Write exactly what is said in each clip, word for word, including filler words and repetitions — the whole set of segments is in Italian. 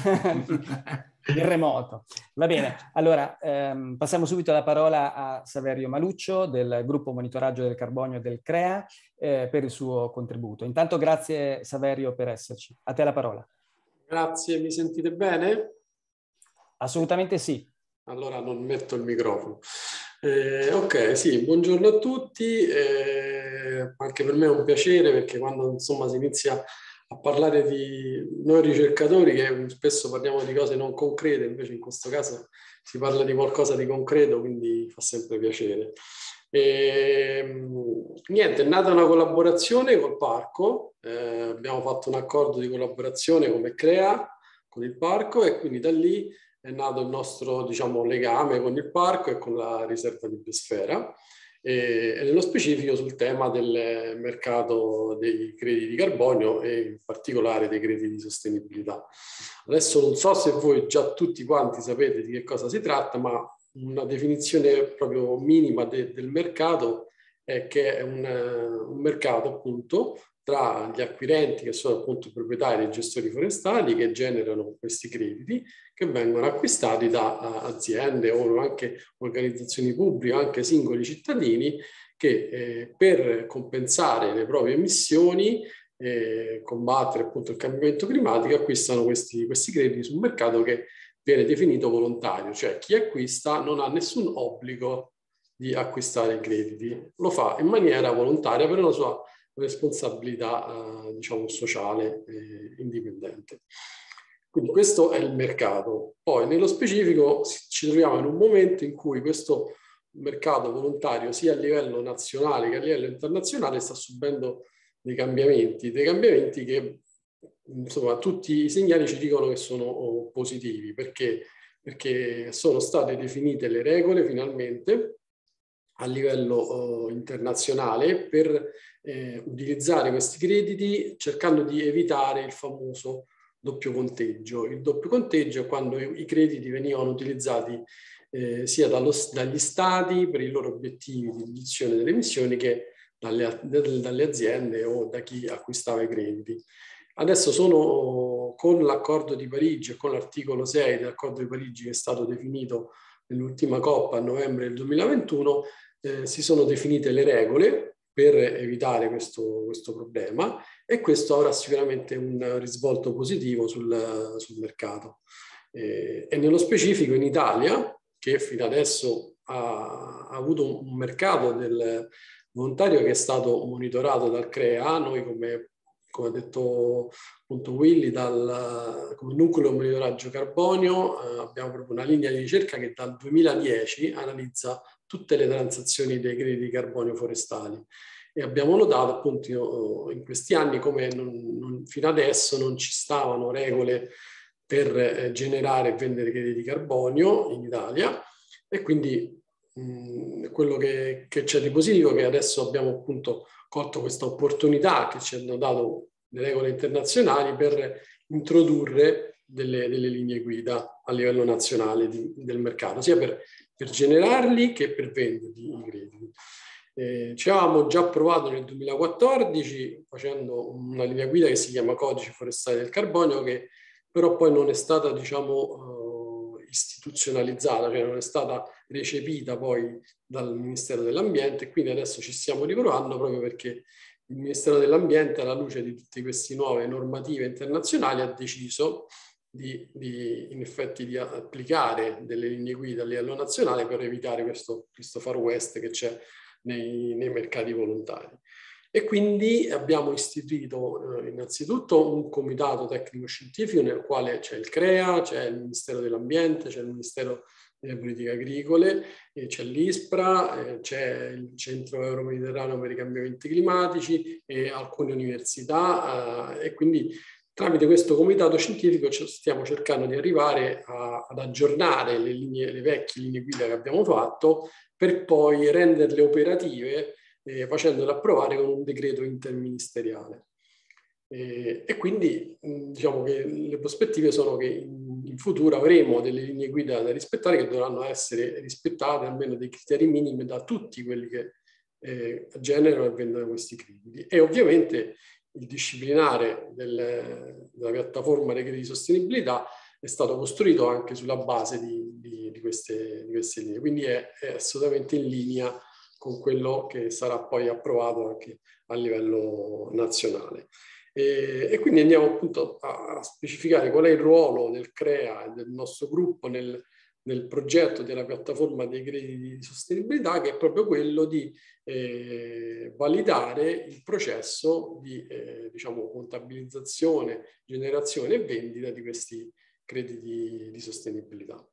in remoto. Va bene, allora ehm, passiamo subito la parola a Saverio Maluccio del gruppo monitoraggio del carbonio del C R E A eh, per il suo contributo. Intanto grazie Saverio per esserci. A te la parola. Grazie, mi sentite bene? Assolutamente sì. Allora non metto il microfono. Eh, ok, sì, buongiorno a tutti. Eh, anche per me è un piacere perché quando insomma si inizia a parlare di noi ricercatori, che spesso parliamo di cose non concrete, invece in questo caso si parla di qualcosa di concreto, quindi fa sempre piacere. E, niente, è nata una collaborazione col parco, eh, abbiamo fatto un accordo di collaborazione come C R E A con il parco e quindi da lì è nato il nostro, diciamo, legame con il parco e con la riserva di biosfera e, e nello specifico sul tema del mercato dei crediti di carbonio e in particolare dei crediti di sostenibilità. Adesso non so se voi già tutti quanti sapete di che cosa si tratta, ma una definizione proprio minima de, del mercato è che è un, un mercato appunto tra gli acquirenti che sono appunto i proprietari e i gestori forestali che generano questi crediti che vengono acquistati da uh, aziende o anche organizzazioni pubbliche, anche singoli cittadini che eh, per compensare le proprie emissioni e combattere appunto il cambiamento climatico acquistano questi, questi crediti sul mercato che viene definito volontario, cioè chi acquista non ha nessun obbligo di acquistare i crediti, lo fa in maniera volontaria per una sua responsabilità eh, diciamo sociale e indipendente. Quindi questo è il mercato. Poi nello specifico ci troviamo in un momento in cui questo mercato volontario sia a livello nazionale che a livello internazionale sta subendo dei cambiamenti, dei cambiamenti che insomma tutti i segnali ci dicono che sono positivi perché, perché sono state definite le regole finalmente a livello uh, internazionale per eh, utilizzare questi crediti cercando di evitare il famoso doppio conteggio. Il doppio conteggio è quando i, i crediti venivano utilizzati eh, sia dallo, dagli stati per i loro obiettivi di riduzione delle emissioni che dalle, dalle aziende o da chi acquistava i crediti. Adesso sono con l'accordo di Parigi e con l'articolo sei dell'accordo di Parigi che è stato definito nell'ultima COP a novembre del duemilaventuno, eh, si sono definite le regole per evitare questo, questo problema e questo avrà sicuramente un risvolto positivo sul, sul mercato. Eh, e nello specifico in Italia, che fino adesso ha, ha avuto un mercato del volontario che è stato monitorato dal C R E A, noi come come ha detto appunto Willy, dal, come nucleo monitoraggio carbonio eh, abbiamo proprio una linea di ricerca che dal duemiladieci analizza tutte le transazioni dei crediti di carbonio forestali e abbiamo notato appunto in questi anni come non, non, fino adesso non ci stavano regole per eh, generare e vendere crediti di carbonio in Italia e quindi mh, quello che, che c'è di positivo è che adesso abbiamo appunto colto questa opportunità che ci hanno dato le regole internazionali per introdurre delle, delle linee guida a livello nazionale di, del mercato, sia per, per generarli che per venderli i crediti. Eh, ci avevamo già provato nel duemilaquattordici facendo una linea guida che si chiama Codice Forestale del Carbonio, che però poi non è stata, diciamo, eh, istituzionalizzata, cioè non è stata recepita poi dal Ministero dell'Ambiente, quindi adesso ci stiamo riprovando proprio perché il Ministero dell'Ambiente, alla luce di tutte queste nuove normative internazionali, ha deciso di, di in effetti di applicare delle linee guida a livello nazionale per evitare questo, questo far west che c'è nei, nei mercati volontari. E quindi abbiamo istituito eh, innanzitutto un comitato tecnico-scientifico nel quale c'è il C R E A, c'è il Ministero dell'Ambiente, c'è il Ministero delle politiche agricole, c'è l'ISPRA, c'è il Centro Euro-Mediterraneo per i cambiamenti climatici e alcune università eh, e quindi tramite questo comitato scientifico stiamo cercando di arrivare a, ad aggiornare le, linee, le vecchie linee guida che abbiamo fatto per poi renderle operative eh, facendole approvare con un decreto interministeriale. Eh, e quindi diciamo che le prospettive sono che in, in futuro avremo delle linee guida da rispettare che dovranno essere rispettate almeno dei criteri minimi da tutti quelli che eh, generano e vendono questi crediti. E ovviamente il disciplinare del, della piattaforma dei crediti di sostenibilità è stato costruito anche sulla base di, di, di, queste, di queste linee, quindi è, è assolutamente in linea con quello che sarà poi approvato anche a livello nazionale. E, e quindi andiamo appunto a, a specificare qual è il ruolo del CREA e del nostro gruppo nel, nel progetto della piattaforma dei crediti di sostenibilità, che è proprio quello di eh, validare il processo di eh, diciamo, contabilizzazione, generazione e vendita di questi crediti di sostenibilità.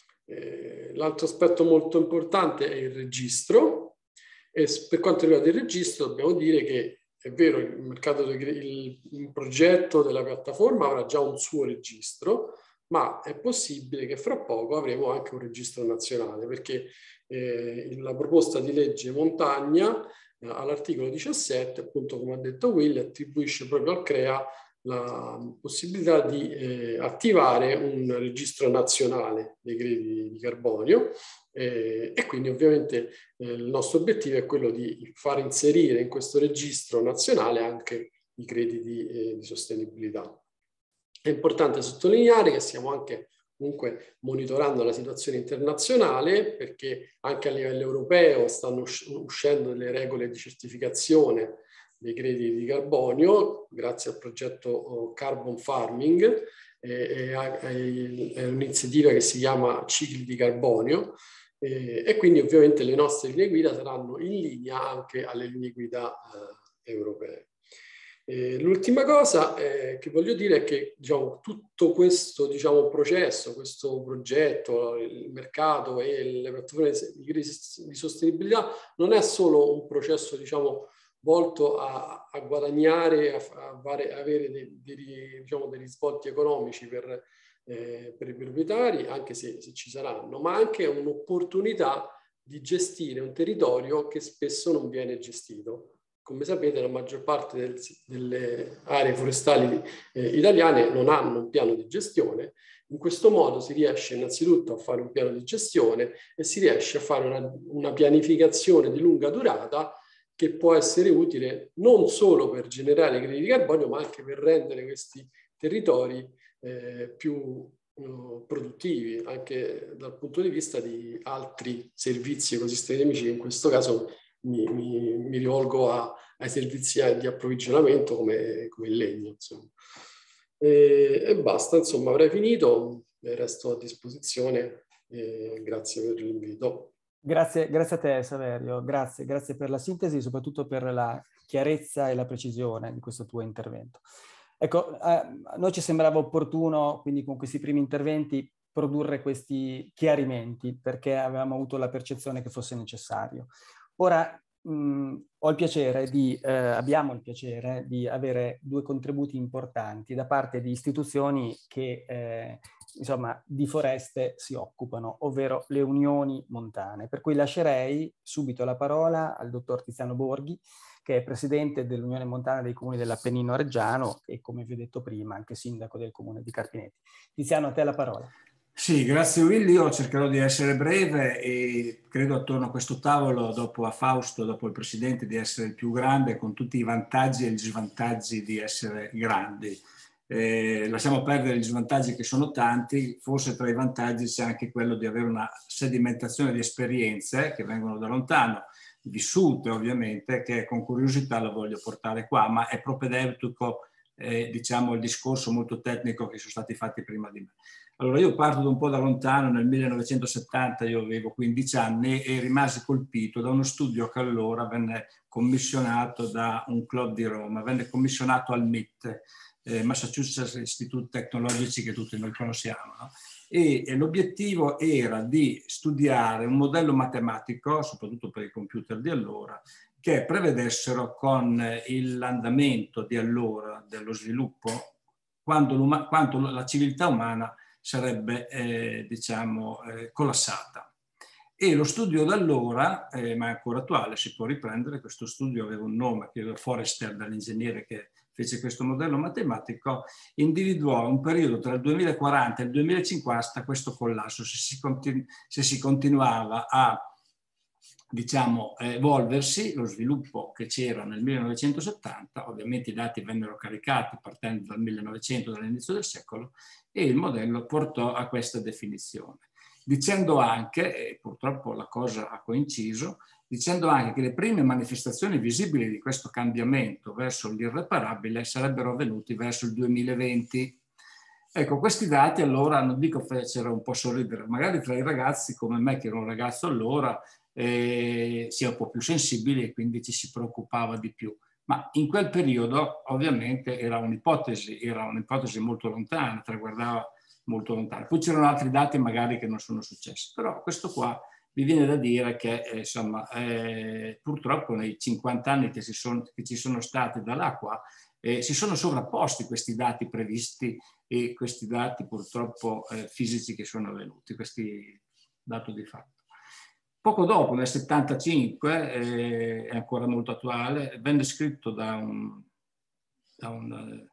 Eh, l'altro aspetto molto importante è il registro, e per quanto riguarda il registro dobbiamo dire che è vero, il, mercato del, il, il progetto della piattaforma avrà già un suo registro, ma è possibile che fra poco avremo anche un registro nazionale, perché eh, la proposta di legge Montagna eh, all'articolo diciassette, appunto come ha detto Will, attribuisce proprio al CREA la possibilità di eh, attivare un registro nazionale dei crediti di carbonio eh, e quindi ovviamente eh, il nostro obiettivo è quello di far inserire in questo registro nazionale anche i crediti eh, di sostenibilità. È importante sottolineare che stiamo anche comunque monitorando la situazione internazionale, perché anche a livello europeo stanno uscendo delle regole di certificazione dei crediti di carbonio grazie al progetto Carbon Farming, eh, è un'iniziativa che si chiama Cicli di Carbonio eh, e quindi ovviamente le nostre linee guida saranno in linea anche alle linee guida eh, europee. Eh, l'ultima cosa eh, che voglio dire è che diciamo, tutto questo diciamo, processo, questo progetto, il mercato e le piattaforme di, di sostenibilità non è solo un processo diciamo, volto a, a guadagnare, a, a fare, avere dei, dei, diciamo, dei risvolti economici per, eh, per i proprietari, anche se, se ci saranno, ma anche un'opportunità di gestire un territorio che spesso non viene gestito. Come sapete, la maggior parte del, delle aree forestali eh, italiane non hanno un piano di gestione. In questo modo si riesce innanzitutto a fare un piano di gestione e si riesce a fare una, una pianificazione di lunga durata che può essere utile non solo per generare crediti di carbonio, ma anche per rendere questi territori eh, più uh, produttivi, anche dal punto di vista di altri servizi ecosistemici, in questo caso Mi, mi, mi rivolgo a, ai servizi di approvvigionamento come, come il legno. Insomma. E, e basta, insomma, avrei finito, resto a disposizione e grazie per l'invito. Grazie, grazie a te Saverio, grazie, grazie per la sintesi e soprattutto per la chiarezza e la precisione di questo tuo intervento. Ecco, a noi ci sembrava opportuno, quindi con questi primi interventi, produrre questi chiarimenti perché avevamo avuto la percezione che fosse necessario. Ora mh, ho il piacere di, eh, abbiamo il piacere di avere due contributi importanti da parte di istituzioni che eh, insomma di foreste si occupano, ovvero le unioni montane. Per cui lascerei subito la parola al dottor Tiziano Borghi, che è presidente dell'Unione Montana dei Comuni dell'Appennino Reggiano e, come vi ho detto prima, anche sindaco del comune di Carpinetti. Tiziano, a te la parola. Sì, grazie Willy, io cercherò di essere breve e credo attorno a questo tavolo, dopo a Fausto, dopo il Presidente, di essere il più grande con tutti i vantaggi e gli svantaggi di essere grandi. Eh, lasciamo perdere gli svantaggi che sono tanti, forse tra i vantaggi c'è anche quello di avere una sedimentazione di esperienze che vengono da lontano, vissute ovviamente, che con curiosità lo voglio portare qua, ma è propedeutico eh, diciamo il discorso molto tecnico che sono stati fatti prima di me. Allora io parto da un po' da lontano, nel millenovecentosettanta io avevo quindici anni e rimasi colpito da uno studio che allora venne commissionato da un club di Roma, venne commissionato al M I T, eh, Massachusetts Institute Technologici, che tutti noi conosciamo, no? E, e l'obiettivo era di studiare un modello matematico, soprattutto per i computer di allora, che prevedessero con l'andamento di allora dello sviluppo quando quanto la civiltà umana sarebbe eh, diciamo eh, collassata. E lo studio da allora, eh, ma è ancora attuale, si può riprendere, questo studio aveva un nome, che era Forrester, dall'ingegnere che fece questo modello matematico, individuò un periodo tra il duemilaquaranta e il duemilacinquanta questo collasso, se si, continu- se si continuava a diciamo, evolversi, lo sviluppo che c'era nel millenovecentosettanta, ovviamente i dati vennero caricati partendo dal millenovecento, dall'inizio del secolo, e il modello portò a questa definizione. Dicendo anche, e purtroppo la cosa ha coinciso, dicendo anche che le prime manifestazioni visibili di questo cambiamento verso l'irreparabile sarebbero avvenuti verso il duemilaventi. Ecco, questi dati allora, non dico fecero un po' sorridere, magari tra i ragazzi come me, che ero un ragazzo allora, eh, si è un po' più sensibili e quindi ci si preoccupava di più. Ma in quel periodo ovviamente era un'ipotesi, era un'ipotesi molto lontana, riguardava molto lontano. Poi c'erano altri dati magari che non sono successi, però questo qua mi viene da dire che eh, insomma, eh, purtroppo nei cinquanta anni che, si sono, che ci sono stati da là qua, eh, si sono sovrapposti questi dati previsti e questi dati purtroppo eh, fisici che sono avvenuti, questi dati di fatto. Poco dopo, nel settantacinque, eh, è ancora molto attuale, venne scritto da un, da un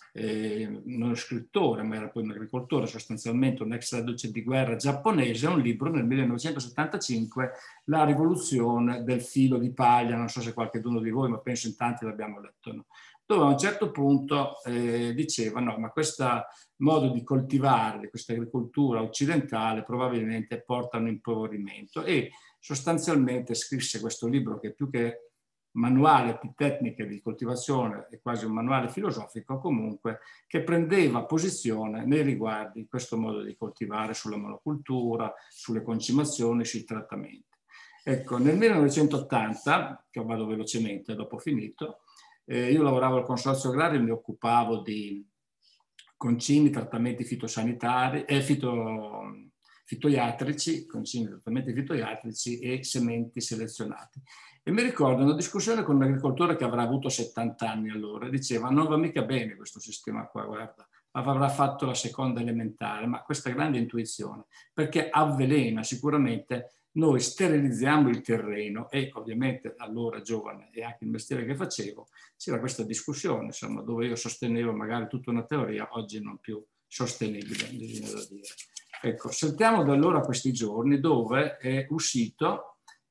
eh, uno scrittore, ma era poi un agricoltore, sostanzialmente un ex reduce di guerra giapponese, un libro nel millenovecentosettantacinque, La rivoluzione del filo di paglia, non so se qualcuno di voi, ma penso in tanti l'abbiamo letto, no? Dove a un certo punto eh, diceva no, ma questo modo di coltivare, questa agricoltura occidentale probabilmente porta a un impoverimento, e sostanzialmente scrisse questo libro che più che manuale di tecniche di coltivazione è quasi un manuale filosofico, comunque, che prendeva posizione nei riguardi di questo modo di coltivare, sulla monocultura, sulle concimazioni, sui trattamenti. Ecco, nel millenovecentottanta, che vado velocemente, dopo finito, eh, io lavoravo al Consorzio Agrario e mi occupavo di concimi, trattamenti fitosanitari, eh, fito, fitoiatrici, concimi, trattamenti fitoiatrici e sementi selezionati. E mi ricordo una discussione con un agricoltore che avrà avuto settanta anni allora, diceva non va mica bene questo sistema qua, guarda, avrà fatto la seconda elementare, ma questa grande intuizione, perché avvelena sicuramente, noi sterilizziamo il terreno, e ovviamente allora giovane e anche il mestiere che facevo, c'era questa discussione, insomma, dove io sostenevo magari tutta una teoria oggi non più sostenibile, bisogna da dire. Ecco, saltiamo da allora a questi giorni dove è uscito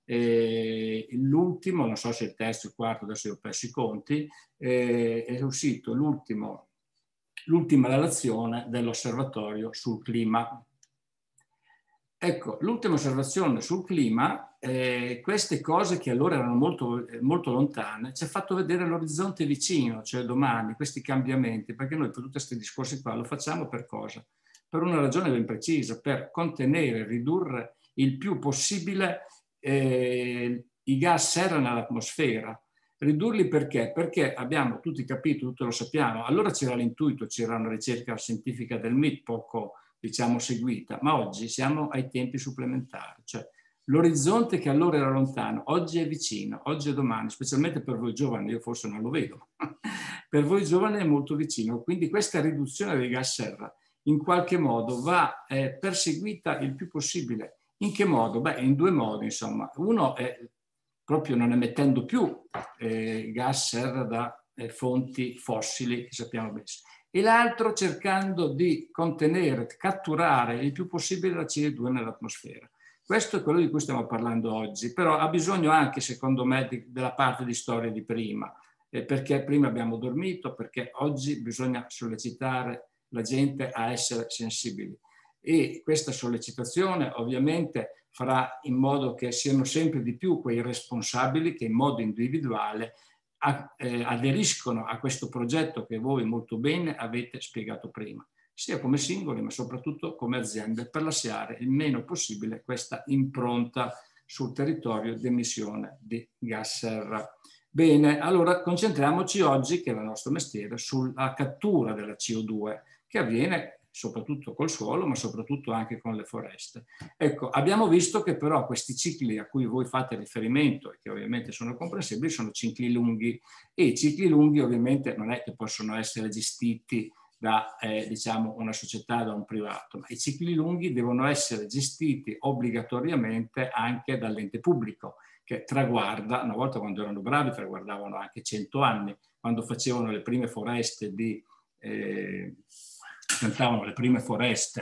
Eh, l'ultimo, non so se il terzo o il quarto, adesso io ho perso i conti, eh, è uscito l'ultima relazione dell'osservatorio sul clima. Ecco, l'ultima osservazione sul clima, eh, queste cose che allora erano molto, molto lontane, ci ha fatto vedere l'orizzonte vicino, cioè domani, questi cambiamenti, perché noi per tutti questi discorsi qua lo facciamo per cosa? Per una ragione ben precisa, per contenere, ridurre il più possibile Eh, i gas serra nell'atmosfera. Ridurli perché? Perché abbiamo tutti capito, tutti lo sappiamo, allora c'era l'intuito, c'era una ricerca scientifica del M I T poco, diciamo, seguita, ma oggi siamo ai tempi supplementari, cioè l'orizzonte che allora era lontano, oggi è vicino, oggi e domani, specialmente per voi giovani, io forse non lo vedo, per voi giovani è molto vicino, quindi questa riduzione dei gas serra in qualche modo va eh, perseguita il più possibile. In che modo? Beh, in due modi, insomma. Uno è proprio non emettendo più eh, gas serra da eh, fonti fossili, che sappiamo benissimo, e l'altro cercando di contenere, catturare il più possibile la C O due nell'atmosfera. Questo è quello di cui stiamo parlando oggi, però ha bisogno anche, secondo me, di, della parte di storia di prima, eh, perché prima abbiamo dormito, perché oggi bisogna sollecitare la gente a essere sensibili. E questa sollecitazione ovviamente farà in modo che siano sempre di più quei responsabili che in modo individuale a, eh, aderiscono a questo progetto che voi molto bene avete spiegato prima, sia come singoli ma soprattutto come aziende, per lasciare il meno possibile questa impronta sul territorio di emissione di gas serra. Bene, allora concentriamoci oggi, che è il nostro mestiere, sulla cattura della C O due che avviene soprattutto col suolo, ma soprattutto anche con le foreste. Ecco, abbiamo visto che però questi cicli a cui voi fate riferimento, e che ovviamente sono comprensibili, sono cicli lunghi, e i cicli lunghi ovviamente non è che possono essere gestiti da eh, diciamo una società, da un privato, ma i cicli lunghi devono essere gestiti obbligatoriamente anche dall'ente pubblico, che traguarda, una volta quando erano bravi traguardavano anche cento anni, quando facevano le prime foreste di... Eh, cantavano le prime foreste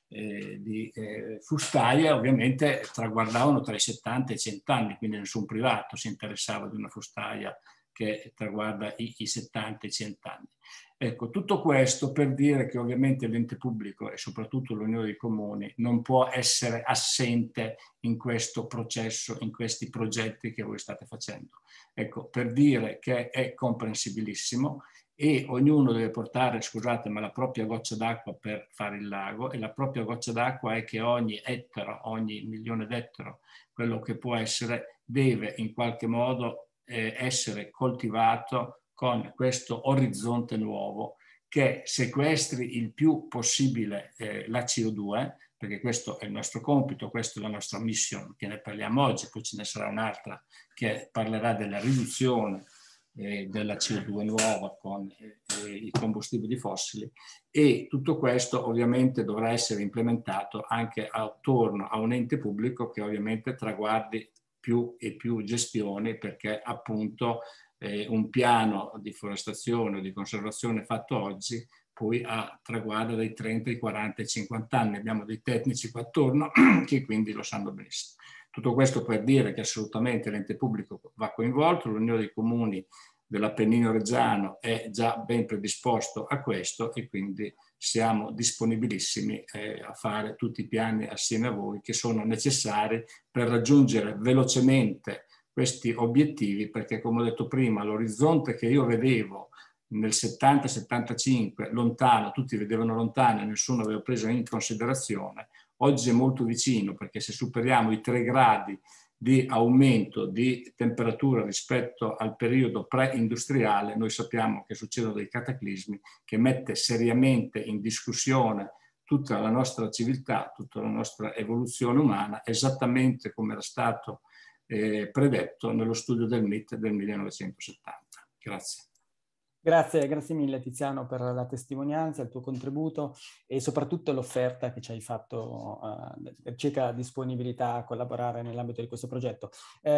eh, di eh, fustaie ovviamente traguardavano tra i settanta e i cento anni, quindi nessun privato si interessava di una fustaia che traguarda i, i settanta e i cento anni. Ecco, tutto questo per dire che ovviamente l'ente pubblico e soprattutto l'Unione dei Comuni non può essere assente in questo processo, in questi progetti che voi state facendo. Ecco, per dire che è comprensibilissimo e ognuno deve portare, scusate, ma la propria goccia d'acqua per fare il lago, e la propria goccia d'acqua è che ogni ettaro, ogni milione d'ettaro, quello che può essere, deve in qualche modo eh, essere coltivato con questo orizzonte nuovo che sequestri il più possibile eh, la C O due, perché questo è il nostro compito, questa è la nostra mission, che ne parliamo oggi, poi ce ne sarà un'altra che parlerà della riduzione eh, della C O due nuova con eh, i combustibili fossili, e tutto questo ovviamente dovrà essere implementato anche attorno a un ente pubblico che ovviamente traguardi più e più gestioni, perché appunto eh, un piano di forestazione o di conservazione fatto oggi poi a traguarda dai trenta, ai quaranta, ai cinquanta anni. Abbiamo dei tecnici qua attorno che quindi lo sanno benissimo. Tutto questo per dire che assolutamente l'ente pubblico va coinvolto, l'Unione dei Comuni dell'Appennino Reggiano è già ben predisposto a questo e quindi siamo disponibilissimi eh, a fare tutti i piani assieme a voi che sono necessari per raggiungere velocemente questi obiettivi, perché come ho detto prima l'orizzonte che io vedevo nel settanta settantacinque lontano, tutti vedevano lontano e nessuno aveva preso in considerazione, oggi è molto vicino, perché se superiamo i tre gradi di aumento di temperatura rispetto al periodo pre-industriale, noi sappiamo che succedono dei cataclismi che mette seriamente in discussione tutta la nostra civiltà, tutta la nostra evoluzione umana, esattamente come era stato eh, predetto nello studio del M I T del millenovecentosettanta. Grazie. Grazie, grazie mille Tiziano per la testimonianza, il tuo contributo e soprattutto l'offerta che ci hai fatto uh, circa disponibilità a collaborare nell'ambito di questo progetto.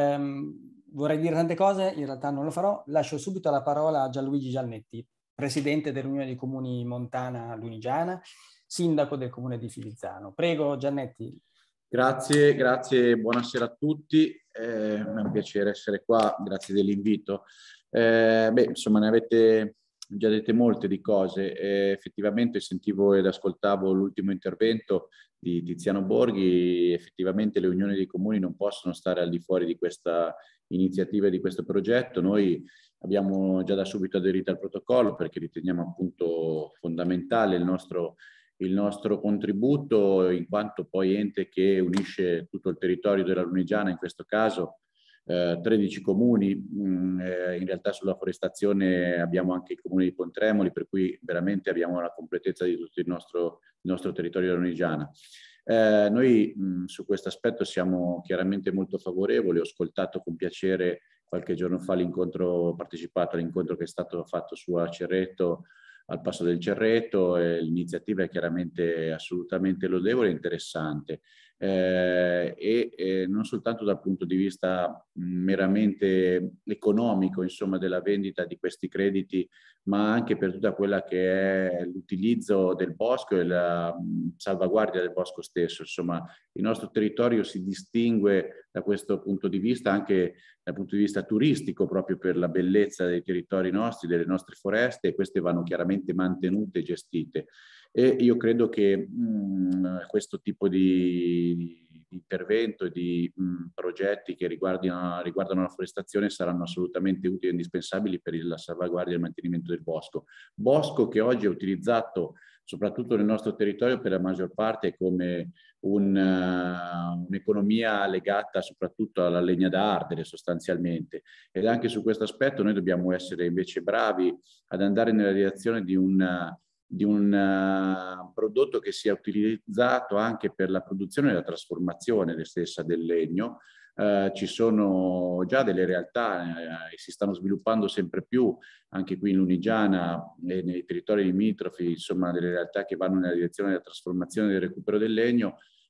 Um, vorrei dire tante cose, in realtà non lo farò. Lascio subito la parola a Gianluigi Giannetti, presidente dell'Unione dei Comuni Montana Lunigiana, sindaco del comune di Fivizzano. Prego Giannetti. Grazie, grazie, buonasera a tutti, eh, è un piacere essere qua, grazie dell'invito. Eh, beh, insomma, ne avete già dette molte di cose. Eh, effettivamente sentivo ed ascoltavo l'ultimo intervento di Tiziano Borghi. Effettivamente le unioni dei comuni non possono stare al di fuori di questa iniziativa e di questo progetto. Noi abbiamo già da subito aderito al protocollo perché riteniamo appunto fondamentale il nostro il nostro contributo, in quanto poi ente che unisce tutto il territorio della Lunigiana, in questo caso eh, tredici comuni. Mh, eh, in realtà sulla forestazione abbiamo anche il comune di Pontremoli, per cui veramente abbiamo la completezza di tutto il nostro, il nostro territorio della Lunigiana. Eh, noi mh, su questo aspetto siamo chiaramente molto favorevoli. Ho ascoltato con piacere qualche giorno fa l'incontro, ho partecipato all'incontro che è stato fatto su a Cerreto, al Passo del Cerreto, e l'iniziativa è chiaramente assolutamente lodevole e interessante, eh, e eh, non soltanto dal punto di vista mh, meramente economico, insomma, della vendita di questi crediti, ma anche per tutta quella che è l'utilizzo del bosco e la mh, salvaguardia del bosco stesso. Insomma, il nostro territorio si distingue da questo punto di vista anche dal punto di vista turistico, proprio per la bellezza dei territori nostri, delle nostre foreste, e queste vanno chiaramente mantenute e gestite. E io credo che mh, questo tipo di, di intervento e di mh, progetti che riguardino, riguardano la forestazione saranno assolutamente utili e indispensabili per la salvaguardia e il mantenimento del bosco. Bosco che oggi è utilizzato soprattutto nel nostro territorio per la maggior parte come un, uh, un'economia legata soprattutto alla legna da ardere sostanzialmente, ed anche su questo aspetto noi dobbiamo essere invece bravi ad andare nella direzione di un, di un uh, prodotto che sia utilizzato anche per la produzione e la trasformazione stessa del legno. Uh, ci sono già delle realtà uh, e si stanno sviluppando sempre più anche qui in Lunigiana e nei territori limitrofi, insomma delle realtà che vanno nella direzione della trasformazione e del recupero del legno,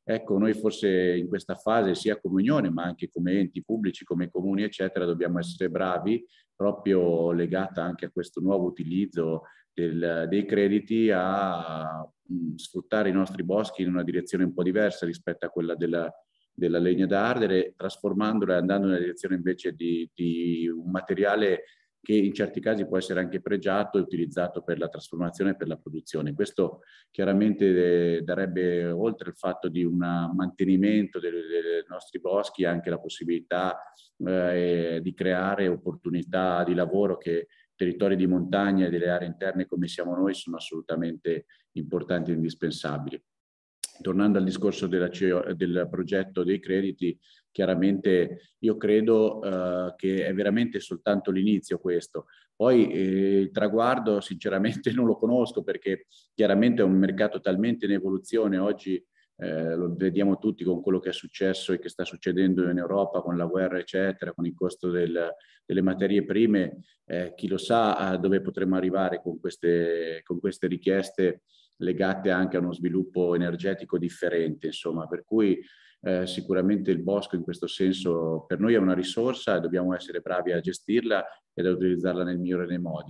Ecco, noi forse in questa fase, sia come Unione, ma anche come enti pubblici, come comuni, eccetera, dobbiamo essere bravi, proprio legata anche a questo nuovo utilizzo del, dei crediti, a mh, sfruttare i nostri boschi in una direzione un po' diversa rispetto a quella della, della legna da ardere, trasformandola e andando nella direzione invece di, di un materiale che in certi casi può essere anche pregiato e utilizzato per la trasformazione e per la produzione. Questo chiaramente darebbe, oltre al fatto di un mantenimento dei, dei nostri boschi, anche la possibilità eh, di creare opportunità di lavoro che territori di montagna e delle aree interne come siamo noi sono assolutamente importanti e indispensabili. Tornando al discorso della C E O, del progetto dei crediti, chiaramente io credo eh, che è veramente soltanto l'inizio questo. Poi eh, il traguardo sinceramente non lo conosco, perché chiaramente è un mercato talmente in evoluzione. Oggi eh, lo vediamo tutti con quello che è successo e che sta succedendo in Europa con la guerra eccetera, con il costo del, delle materie prime. Eh, chi lo sa a dove potremo arrivare con queste, con queste richieste legate anche a uno sviluppo energetico differente, insomma, per cui eh, sicuramente il bosco in questo senso per noi è una risorsa e dobbiamo essere bravi a gestirla ed a utilizzarla nel migliore dei modi.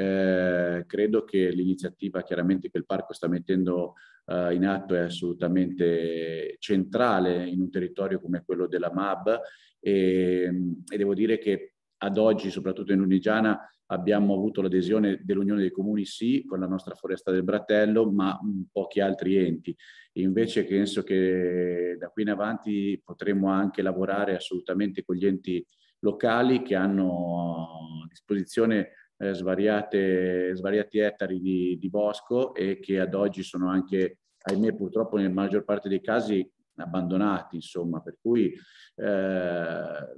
Eh, credo che l'iniziativa chiaramente che il parco sta mettendo eh, in atto è assolutamente centrale in un territorio come quello della M A B e, e devo dire che ad oggi, soprattutto in Lunigiana, abbiamo avuto l'adesione dell'Unione dei Comuni, sì, con la nostra Foresta del Bratello, ma mh, pochi altri enti. E invece penso che da qui in avanti potremo anche lavorare assolutamente con gli enti locali che hanno a disposizione eh, svariate, svariati ettari di, di bosco e che ad oggi sono anche, ahimè, purtroppo nella maggior parte dei casi abbandonati, insomma, per cui eh,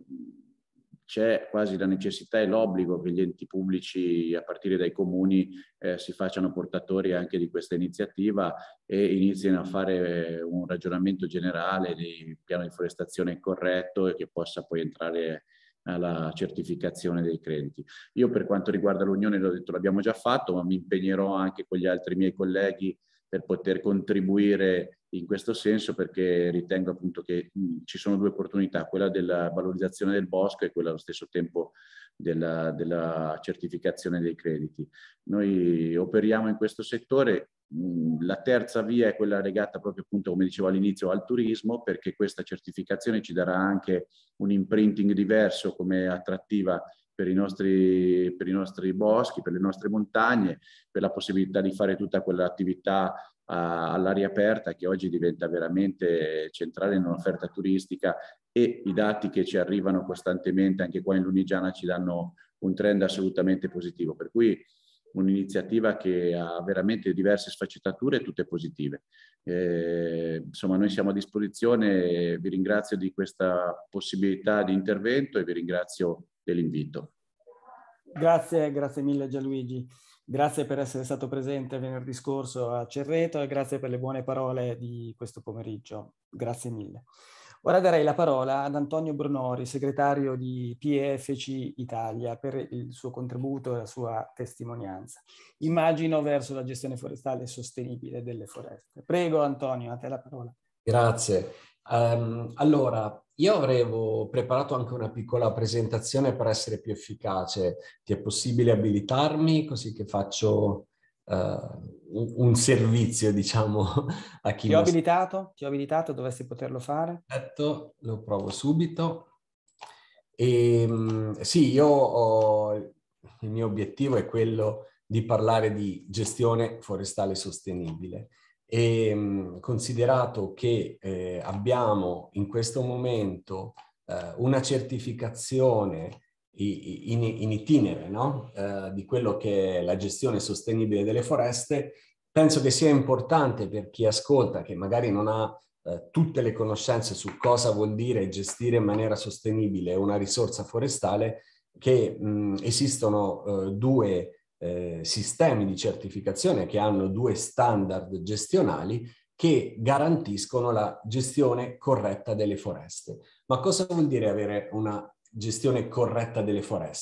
c'è quasi la necessità e l'obbligo che gli enti pubblici, a partire dai comuni, eh, si facciano portatori anche di questa iniziativa e inizino a fare un ragionamento generale di piano di forestazione corretto e che possa poi entrare alla certificazione dei crediti. Io per quanto riguarda l'Unione, l'ho detto, l'abbiamo già fatto, ma mi impegnerò anche con gli altri miei colleghi per poter contribuire in questo senso, perché ritengo appunto che mh, ci sono due opportunità, quella della valorizzazione del bosco e quella allo stesso tempo della, della certificazione dei crediti. Noi operiamo in questo settore, mh, la terza via è quella legata proprio appunto, come dicevo all'inizio, al turismo, perché questa certificazione ci darà anche un imprinting diverso come attrattiva per i nostri, per i nostri boschi, per le nostre montagne, per la possibilità di fare tutta quell'attività all'aria aperta che oggi diventa veramente centrale in un'offerta turistica, e i dati che ci arrivano costantemente anche qua in Lunigiana ci danno un trend assolutamente positivo, per cui un'iniziativa che ha veramente diverse sfaccettature, tutte positive. Eh, insomma, noi siamo a disposizione, vi ringrazio di questa possibilità di intervento e vi ringrazio dell'invito. Grazie, grazie mille Gianluigi. Grazie per essere stato presente venerdì scorso a Cerreto e grazie per le buone parole di questo pomeriggio. Grazie mille. Ora darei la parola ad Antonio Brunori, segretario di P E F C Italia, per il suo contributo e la sua testimonianza. Immagino verso la gestione forestale sostenibile delle foreste. Prego Antonio, a te la parola. Grazie. Um, allora, io avevo preparato anche una piccola presentazione per essere più efficace. Ti è possibile abilitarmi così che faccio uh, un, un servizio, diciamo, a chi ti ho mi... abilitato? Ti ho abilitato, dovresti poterlo fare. Perfetto, lo provo subito. E, um, sì, io ho... il mio obiettivo è quello di parlare di gestione forestale sostenibile. E mh, considerato che eh, abbiamo in questo momento eh, una certificazione in, in itinere, no? eh, di quello che è la gestione sostenibile delle foreste, penso che sia importante per chi ascolta, che magari non ha eh, tutte le conoscenze su cosa vuol dire gestire in maniera sostenibile una risorsa forestale, che mh, esistono eh, due Eh, sistemi di certificazione che hanno due standard gestionali che garantiscono la gestione corretta delle foreste. Ma cosa vuol dire avere una gestione corretta delle foreste?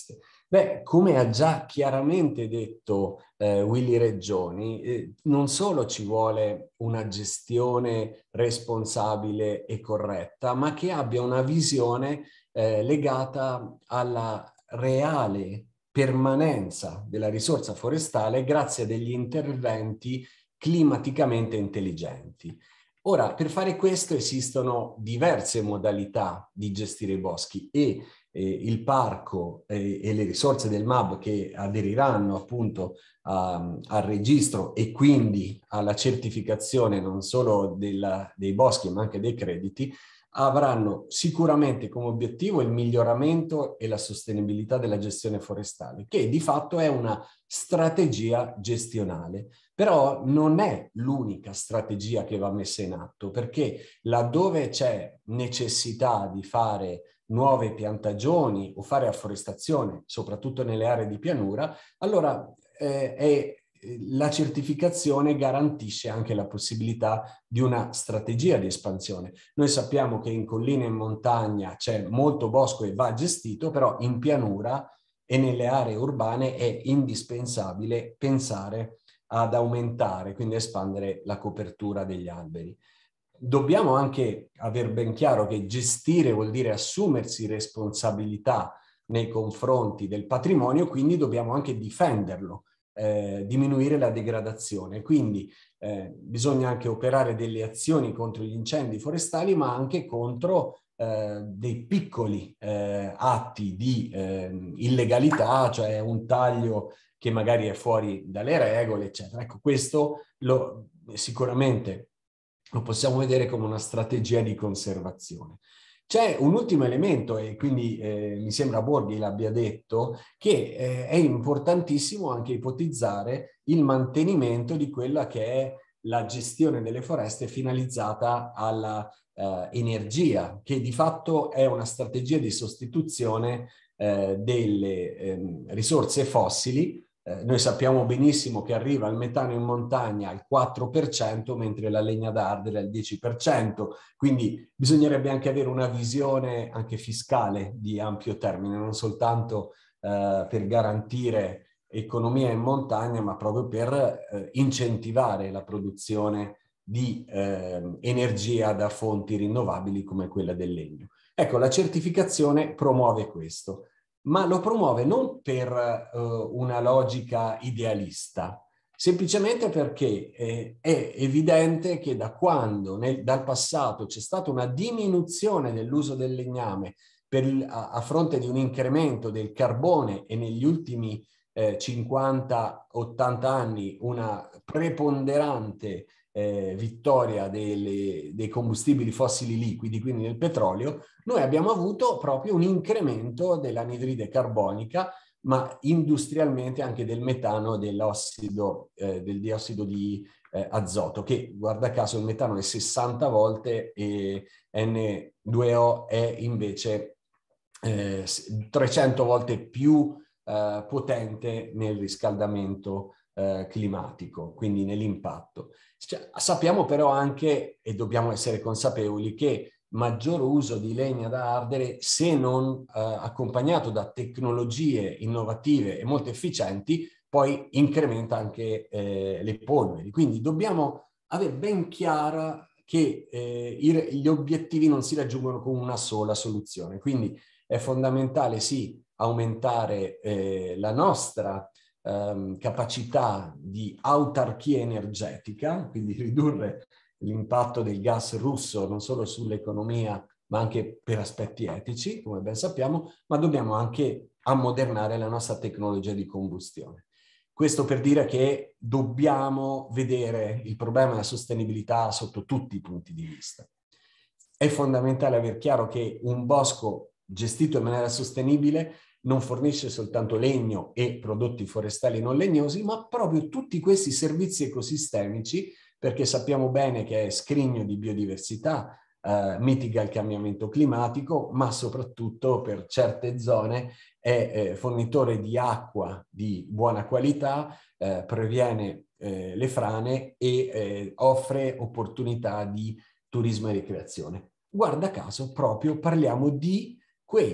Beh, come ha già chiaramente detto eh, Willy Reggioni, eh, non solo ci vuole una gestione responsabile e corretta, ma che abbia una visione eh, legata alla reale permanenza della risorsa forestale grazie a degli interventi climaticamente intelligenti. Ora, per fare questo esistono diverse modalità di gestire i boschi e eh, il parco eh, e le risorse del M A B che aderiranno appunto a, al registro e quindi alla certificazione non solo della, dei boschi ma anche dei crediti, avranno sicuramente come obiettivo il miglioramento e la sostenibilità della gestione forestale, che di fatto è una strategia gestionale. Però non è l'unica strategia che va messa in atto, perché laddove c'è necessità di fare nuove piantagioni o fare afforestazione, soprattutto nelle aree di pianura, allora eh, è, la certificazione garantisce anche la possibilità di una strategia di espansione. Noi sappiamo che in collina e in montagna c'è molto bosco e va gestito, però in pianura e nelle aree urbane è indispensabile pensare ad aumentare, quindi espandere la copertura degli alberi. Dobbiamo anche aver ben chiaro che gestire vuol dire assumersi responsabilità nei confronti del patrimonio, quindi dobbiamo anche difenderlo, eh, diminuire la degradazione. Quindi eh, bisogna anche operare delle azioni contro gli incendi forestali, ma anche contro eh, dei piccoli eh, atti di eh, illegalità, cioè un taglio che magari è fuori dalle regole, eccetera. Ecco, questo lo, sicuramente lo possiamo vedere come una strategia di conservazione. C'è un ultimo elemento, e quindi eh, mi sembra Borghi l'abbia detto, che eh, è importantissimo anche ipotizzare il mantenimento di quella che è la gestione delle foreste finalizzata alla eh, energia, che di fatto è una strategia di sostituzione eh, delle eh, risorse fossili. Eh, noi sappiamo benissimo che arriva il metano in montagna al quattro per cento, mentre la legna d'ardere al dieci per cento, quindi bisognerebbe anche avere una visione anche fiscale di ampio termine, non soltanto eh, per garantire economia in montagna, ma proprio per eh, incentivare la produzione di eh, energia da fonti rinnovabili come quella del legno. Ecco, la certificazione promuove questo, ma lo promuove non per uh, una logica idealista, semplicemente perché eh, è evidente che da quando nel, dal passato c'è stata una diminuzione dell'uso del legname per il, a, a fronte di un incremento del carbone e negli ultimi eh, cinquanta ottanta anni una preponderante eh, vittoria delle, dei combustibili fossili liquidi, quindi del petrolio, noi abbiamo avuto proprio un incremento dell'anidride carbonica, ma industrialmente anche del metano, dell'ossido, eh, del diossido di eh, azoto, che guarda caso il metano è sessanta volte e N due O è invece eh, trecento volte più eh, potente nel riscaldamento eh, climatico, quindi nell'impatto. Cioè, sappiamo però anche, e dobbiamo essere consapevoli, che maggior uso di legna da ardere, se non eh, accompagnato da tecnologie innovative e molto efficienti, poi incrementa anche eh, le polveri. Quindi dobbiamo avere ben chiara che eh, i, gli obiettivi non si raggiungono con una sola soluzione. Quindi è fondamentale sì aumentare eh, la nostra ehm, capacità di autarchia energetica, quindi ridurre l'impatto del gas russo non solo sull'economia ma anche per aspetti etici, come ben sappiamo, ma dobbiamo anche ammodernare la nostra tecnologia di combustione. Questo per dire che dobbiamo vedere il problema della sostenibilità sotto tutti i punti di vista. È fondamentale aver chiaro che un bosco gestito in maniera sostenibile non fornisce soltanto legno e prodotti forestali non legnosi, ma proprio tutti questi servizi ecosistemici, perché sappiamo bene che è scrigno di biodiversità, eh, mitiga il cambiamento climatico, ma soprattutto per certe zone è eh, fornitore di acqua di buona qualità, eh, previene eh, le frane e eh, offre opportunità di turismo e ricreazione. Guarda caso, proprio parliamo di quei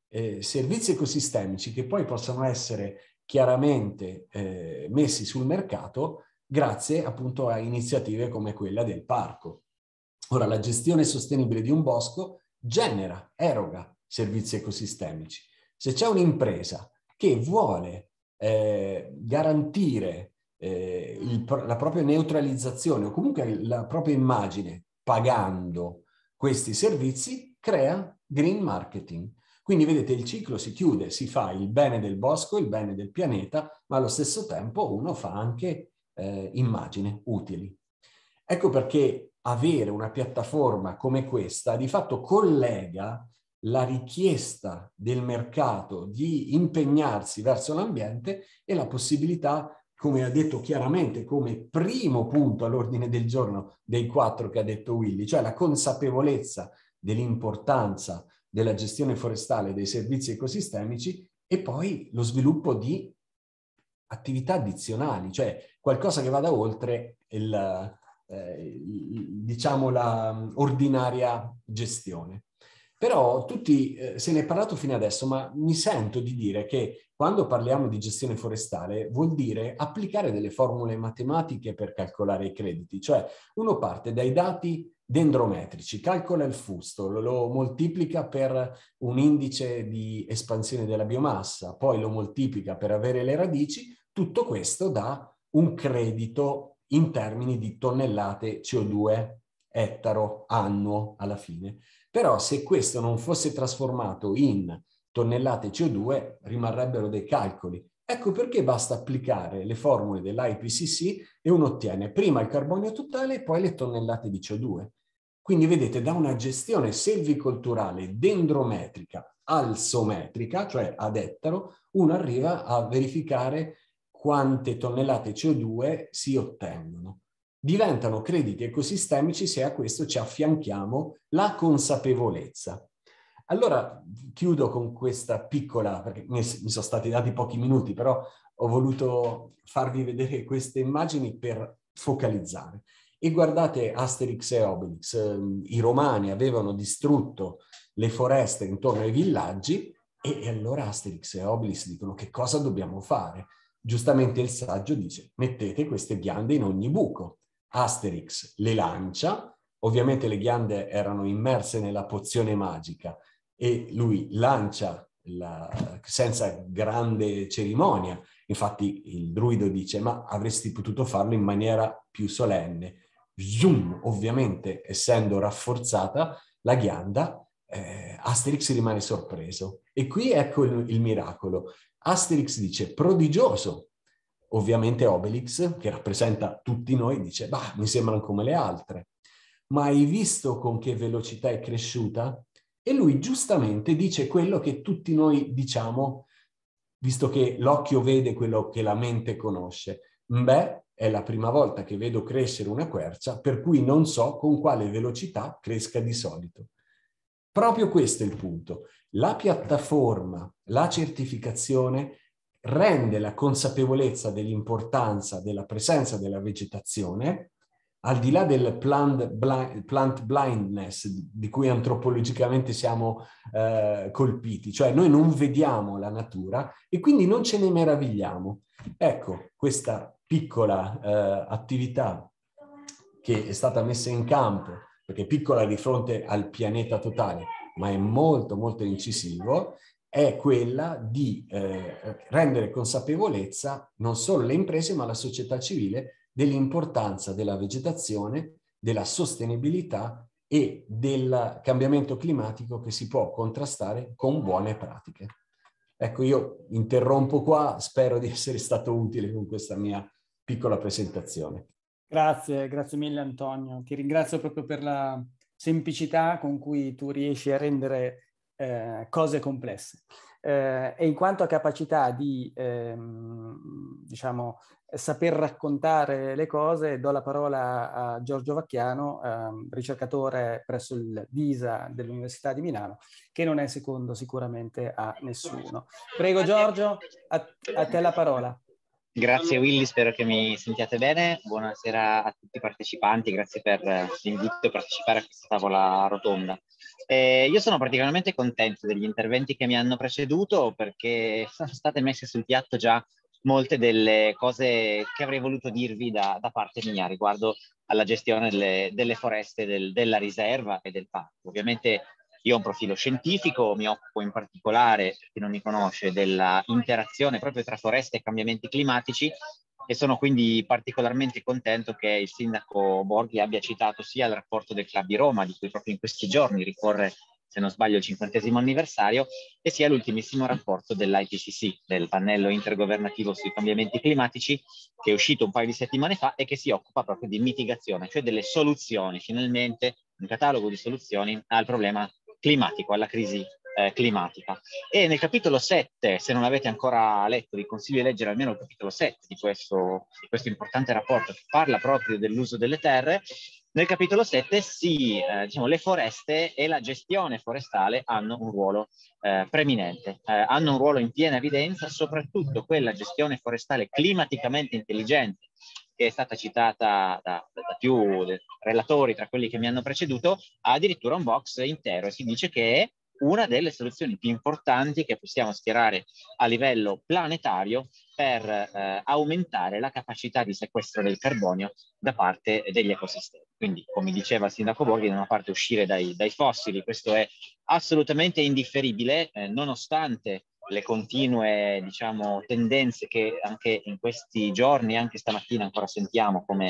eh, servizi ecosistemici che poi possano essere chiaramente eh, messi sul mercato grazie appunto a iniziative come quella del parco. Ora, la gestione sostenibile di un bosco genera, eroga servizi ecosistemici. Se c'è un'impresa che vuole eh, garantire eh, il, la propria neutralizzazione o comunque la propria immagine pagando questi servizi, crea green marketing. Quindi vedete, il ciclo si chiude, si fa il bene del bosco, il bene del pianeta, ma allo stesso tempo uno fa anche eh, immagini utili. Ecco perché avere una piattaforma come questa di fatto collega la richiesta del mercato di impegnarsi verso l'ambiente e la possibilità, come ha detto chiaramente, come primo punto all'ordine del giorno dei quattro che ha detto Willy, cioè la consapevolezza dell'importanza della gestione forestale e dei servizi ecosistemici e poi lo sviluppo di attività addizionali, cioè qualcosa che vada oltre il, eh, diciamo la ordinaria gestione. Però tutti, eh, se ne è parlato fino adesso, ma mi sento di dire che quando parliamo di gestione forestale vuol dire applicare delle formule matematiche per calcolare i crediti, cioè uno parte dai dati dendrometrici, calcola il fusto, lo, lo moltiplica per un indice di espansione della biomassa, poi lo moltiplica per avere le radici, tutto questo dà un credito in termini di tonnellate C O due ettaro annuo alla fine. Però se questo non fosse trasformato in tonnellate C O due rimarrebbero dei calcoli. Ecco perché basta applicare le formule dell'I P C C e uno ottiene prima il carbonio totale e poi le tonnellate di C O due. Quindi vedete, da una gestione selvicolturale dendrometrica alsometrica, cioè ad ettaro, uno arriva a verificare quante tonnellate C O due si ottengono. Diventano crediti ecosistemici se a questo ci affianchiamo la consapevolezza. Allora chiudo con questa piccola, perché mi sono stati dati pochi minuti, però ho voluto farvi vedere queste immagini per focalizzare. E guardate Asterix e Obelix, i romani avevano distrutto le foreste intorno ai villaggi e, e allora Asterix e Obelix dicono: che cosa dobbiamo fare? Giustamente il saggio dice: mettete queste ghiande in ogni buco. Asterix le lancia, ovviamente le ghiande erano immerse nella pozione magica e lui lancia la, senza grande cerimonia. Infatti il druido dice: ma avresti potuto farlo in maniera più solenne. Zoom, ovviamente essendo rafforzata la ghianda, eh, Asterix rimane sorpreso. E qui ecco il, il miracolo. Asterix dice: prodigioso. Ovviamente Obelix, che rappresenta tutti noi, dice: bah, mi sembrano come le altre. Ma hai visto con che velocità è cresciuta? E lui giustamente dice quello che tutti noi diciamo, visto che l'occhio vede quello che la mente conosce. Beh, è la prima volta che vedo crescere una quercia, per cui non so con quale velocità cresca di solito. Proprio questo è il punto. La piattaforma, la certificazione rende la consapevolezza dell'importanza della presenza della vegetazione, al di là del plant, blind, plant blindness di cui antropologicamente siamo eh, colpiti, cioè noi non vediamo la natura e quindi non ce ne meravigliamo. Ecco, questa piccola eh, attività che è stata messa in campo, perché piccola di fronte al pianeta totale, ma è molto molto incisivo, è quella di eh, rendere consapevolezza non solo le imprese ma la società civile dell'importanza della vegetazione, della sostenibilità e del cambiamento climatico che si può contrastare con buone pratiche. Ecco, io interrompo qua, spero di essere stato utile con questa mia piccola presentazione. Grazie, grazie mille Antonio. Ti ringrazio proprio per la semplicità con cui tu riesci a rendere eh, cose complesse. Eh, e in quanto a capacità di, ehm, diciamo, saper raccontare le cose, do la parola a Giorgio Vacchiano, ehm, ricercatore presso il DISA dell'Università di Milano, che non è secondo sicuramente a nessuno. Prego Giorgio, a, a te la parola. Grazie Willy, spero che mi sentiate bene. Buonasera a tutti i partecipanti, grazie per l'invito a partecipare a questa tavola rotonda. Eh, io sono particolarmente contento degli interventi che mi hanno preceduto perché sono state messe sul piatto già molte delle cose che avrei voluto dirvi da, da parte mia riguardo alla gestione delle, delle foreste del, della riserva e del parco. Ovviamente io ho un profilo scientifico, mi occupo in particolare, per chi non mi conosce, della interazione proprio tra foreste e cambiamenti climatici e sono quindi particolarmente contento che il sindaco Borghi abbia citato sia il rapporto del Club di Roma, di cui proprio in questi giorni ricorre, se non sbaglio, il cinquantesimo anniversario, e sia l'ultimissimo rapporto dell'I P C C, del pannello intergovernativo sui cambiamenti climatici, che è uscito un paio di settimane fa e che si occupa proprio di mitigazione, cioè delle soluzioni, finalmente un catalogo di soluzioni al problema climatico, alla crisi eh, climatica. E nel capitolo sette, se non avete ancora letto, vi consiglio di leggere almeno il capitolo sette di questo, di questo importante rapporto che parla proprio dell'uso delle terre. Nel capitolo sette sì, eh, diciamo, le foreste e la gestione forestale hanno un ruolo eh, preminente, eh, hanno un ruolo in piena evidenza, soprattutto quella gestione forestale climaticamente intelligente che è stata citata da, da più relatori tra quelli che mi hanno preceduto, ha addirittura un box intero e si dice che è una delle soluzioni più importanti che possiamo schierare a livello planetario per eh, aumentare la capacità di sequestro del carbonio da parte degli ecosistemi. Quindi, come diceva il sindaco Borghi, da una parte uscire dai, dai fossili, questo è assolutamente indifferibile, eh, nonostante le continue, diciamo, tendenze che anche in questi giorni, anche stamattina ancora sentiamo come,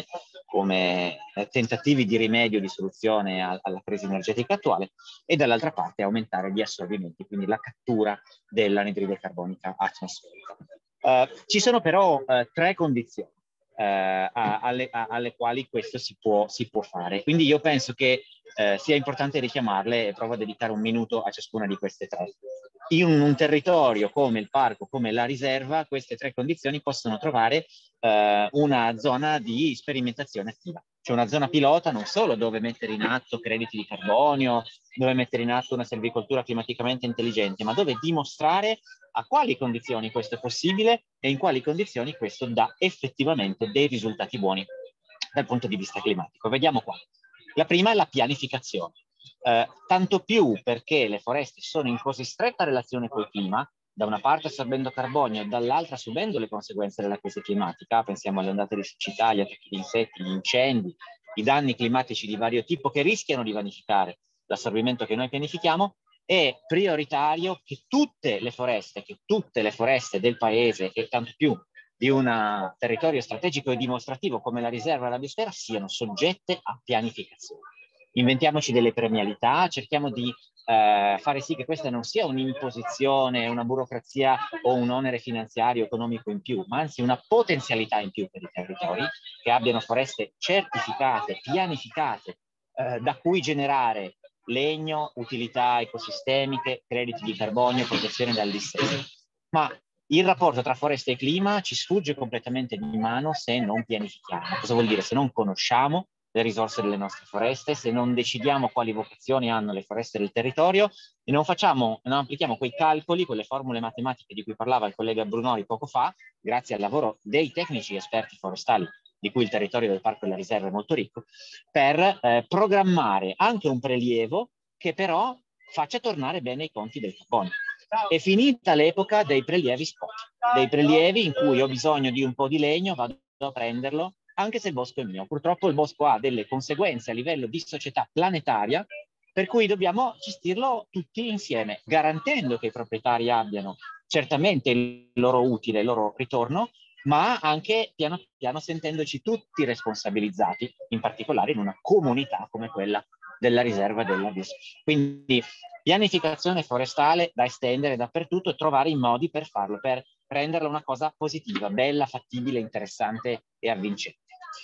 come eh, tentativi di rimedio, di soluzione a, alla crisi energetica attuale, e dall'altra parte aumentare gli assorbimenti, quindi la cattura dell'anidride carbonica atmosferica. Uh, ci sono però uh, tre condizioni uh, a, alle, a, alle quali questo si può, si può fare, quindi io penso che uh, sia importante richiamarle e provo a dedicare un minuto a ciascuna di queste tre. In un territorio come il parco, come la riserva, queste tre condizioni possono trovare uh, una zona di sperimentazione attiva, cioè una zona pilota non solo dove mettere in atto crediti di carbonio, dove mettere in atto una silvicoltura climaticamente intelligente, ma dove dimostrare a quali condizioni questo è possibile e in quali condizioni questo dà effettivamente dei risultati buoni dal punto di vista climatico. Vediamo qua. La prima è la pianificazione. Eh, tanto più perché le foreste sono in così stretta relazione col clima, da una parte assorbendo carbonio e dall'altra subendo le conseguenze della crisi climatica, pensiamo alle ondate di siccità, agli attacchi di insetti, gli incendi, i danni climatici di vario tipo che rischiano di vanificare l'assorbimento che noi pianifichiamo, è prioritario che tutte le foreste, che tutte le foreste del paese e tanto più di un territorio strategico e dimostrativo come la riserva della biosfera siano soggette a pianificazione. Inventiamoci delle premialità, cerchiamo di eh, fare sì che questa non sia un'imposizione, una burocrazia o un onere finanziario economico in più, ma anzi una potenzialità in più per i territori che abbiano foreste certificate, pianificate, eh, da cui generare legno, utilità ecosistemiche, crediti di carbonio, protezione dal dissesto. Ma il rapporto tra foresta e clima ci sfugge completamente di mano se non pianifichiamo. Cosa vuol dire? Se non conosciamo le risorse delle nostre foreste, se non decidiamo quali vocazioni hanno le foreste del territorio e non facciamo, non applichiamo quei calcoli, quelle formule matematiche di cui parlava il collega Brunori poco fa, grazie al lavoro dei tecnici esperti forestali di cui il territorio del parco della riserva è molto ricco, per eh, programmare anche un prelievo che però faccia tornare bene i conti del carbonio. È finita l'epoca dei prelievi spot, dei prelievi in cui ho bisogno di un po' di legno, vado a prenderlo, anche se il bosco è mio. Purtroppo il bosco ha delle conseguenze a livello di società planetaria, per cui dobbiamo gestirlo tutti insieme, garantendo che i proprietari abbiano certamente il loro utile, il loro ritorno, ma anche piano piano sentendoci tutti responsabilizzati, in particolare in una comunità come quella della riserva della biosfera. Quindi pianificazione forestale da estendere dappertutto e trovare i modi per farlo, per renderla una cosa positiva, bella, fattibile, interessante e avvincente.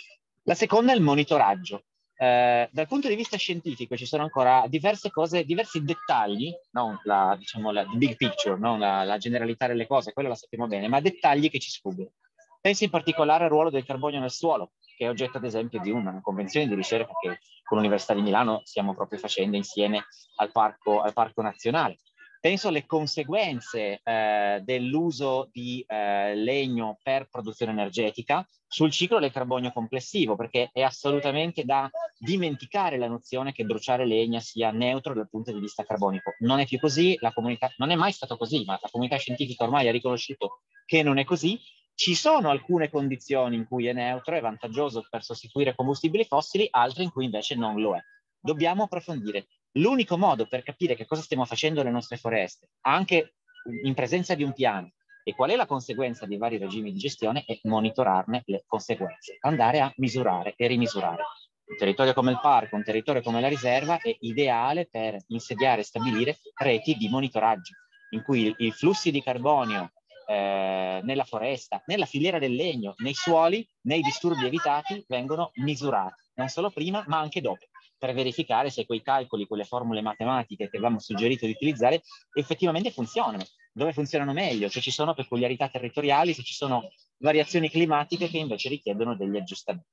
La seconda è il monitoraggio. Eh, dal punto di vista scientifico ci sono ancora diverse cose, diversi dettagli, non la, diciamo, la big picture, non la, la generalità delle cose, quello la sappiamo bene, ma dettagli che ci sfuggono. Pensi in particolare al ruolo del carbonio nel suolo, che è oggetto ad esempio di una convenzione di ricerca che con l'Università di Milano stiamo proprio facendo insieme al Parco, al Parco Nazionale. penso alle conseguenze eh, dell'uso di eh, legno per produzione energetica sul ciclo del carbonio complessivo, perché è assolutamente da dimenticare la nozione che bruciare legna sia neutro dal punto di vista carbonico. Non è più così, la comunità, non è mai stato così, ma la comunità scientifica ormai ha riconosciuto che non è così. Ci sono alcune condizioni in cui è neutro, è vantaggioso per sostituire combustibili fossili, altre in cui invece non lo è. Dobbiamo approfondire. L'unico modo per capire che cosa stiamo facendo alle nostre foreste, anche in presenza di un piano, e qual è la conseguenza dei vari regimi di gestione, è monitorarne le conseguenze, andare a misurare e rimisurare. Un territorio come il parco, un territorio come la riserva è ideale per insediare e stabilire reti di monitoraggio, in cui i flussi di carbonio eh, nella foresta, nella filiera del legno, nei suoli, nei disturbi evitati vengono misurati, non solo prima ma anche dopo, per verificare se quei calcoli, quelle formule matematiche che avevamo suggerito di utilizzare effettivamente funzionano, dove funzionano meglio, se ci sono peculiarità territoriali, se ci sono variazioni climatiche che invece richiedono degli aggiustamenti.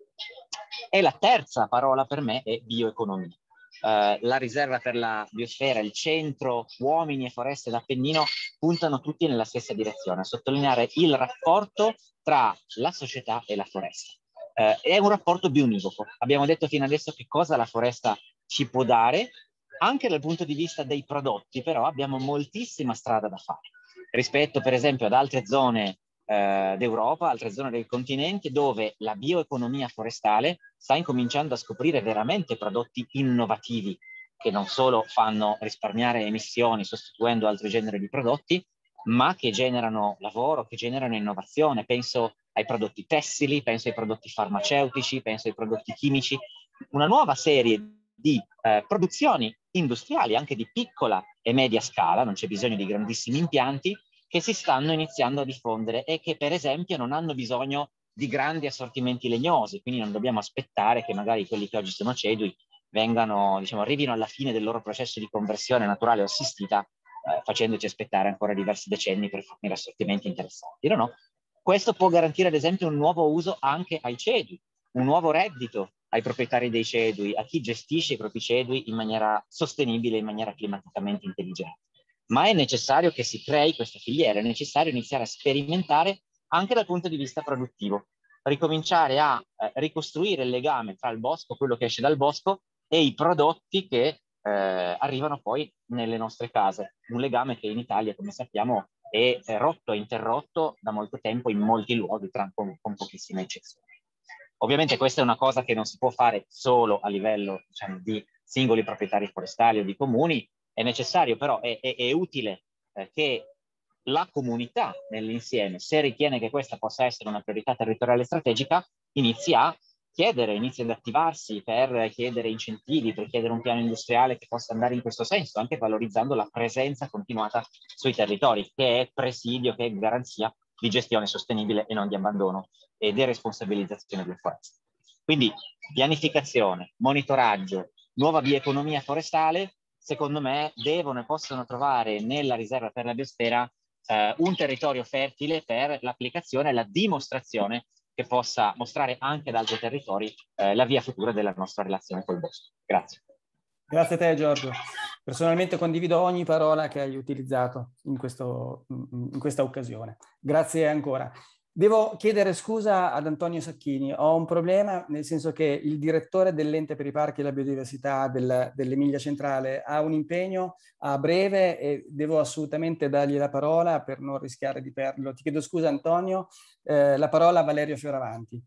E la terza parola per me è bioeconomia. Uh, la riserva per la biosfera, il centro, uomini e foreste d'Appennino puntano tutti nella stessa direzione, a sottolineare il rapporto tra la società e la foresta. Uh, è un rapporto bionivoco. Abbiamo detto fino adesso che cosa la foresta ci può dare, anche dal punto di vista dei prodotti, però abbiamo moltissima strada da fare rispetto per esempio ad altre zone eh, d'Europa, altre zone del continente, dove la bioeconomia forestale sta incominciando a scoprire veramente prodotti innovativi che non solo fanno risparmiare emissioni sostituendo altri generi di prodotti, ma che generano lavoro, che generano innovazione. Penso ai prodotti tessili, penso ai prodotti farmaceutici, penso ai prodotti chimici, una nuova serie di eh, produzioni industriali, anche di piccola e media scala, non c'è bisogno di grandissimi impianti, che si stanno iniziando a diffondere e che per esempio non hanno bisogno di grandi assortimenti legnosi, quindi non dobbiamo aspettare che magari quelli che oggi sono cedui vengano, diciamo, arrivino alla fine del loro processo di conversione naturale o assistita, eh, facendoci aspettare ancora diversi decenni per fornire assortimenti interessanti. No, no. Questo può garantire ad esempio un nuovo uso anche ai cedui, un nuovo reddito ai proprietari dei cedui, a chi gestisce i propri cedui in maniera sostenibile, in maniera climaticamente intelligente. Ma è necessario che si crei questa filiera, è necessario iniziare a sperimentare anche dal punto di vista produttivo, ricominciare a eh, ricostruire il legame tra il bosco, quello che esce dal bosco, e i prodotti che eh, arrivano poi nelle nostre case. Un legame che in Italia, come sappiamo, è, è rotto e interrotto da molto tempo in molti luoghi, tra, con, con pochissime eccezioni. Ovviamente questa è una cosa che non si può fare solo a livello, diciamo, di singoli proprietari forestali o di comuni. È necessario, però è, è, è utile eh, che la comunità nell'insieme, se ritiene che questa possa essere una priorità territoriale strategica, inizi a chiedere, inizi ad attivarsi per chiedere incentivi, per chiedere un piano industriale che possa andare in questo senso, anche valorizzando la presenza continuata sui territori, che è presidio, che è garanzia di gestione sostenibile e non di abbandono e deresponsabilizzazione delle foreste. Quindi pianificazione, monitoraggio, nuova bioeconomia forestale, secondo me devono e possono trovare nella riserva per la biosfera eh, un territorio fertile per l'applicazione e la dimostrazione che possa mostrare anche ad altri territori eh, la via futura della nostra relazione col bosco. Grazie. Grazie a te Giorgio. Personalmente condivido ogni parola che hai utilizzato in, questo, in questa occasione. Grazie ancora. Devo chiedere scusa ad Antonio Sacchini, ho un problema nel senso che il direttore dell'Ente per i Parchi e la Biodiversità del, dell'Emilia Centrale ha un impegno a breve e devo assolutamente dargli la parola per non rischiare di perderlo. Ti chiedo scusa Antonio, eh, la parola a Valerio Fioravanti.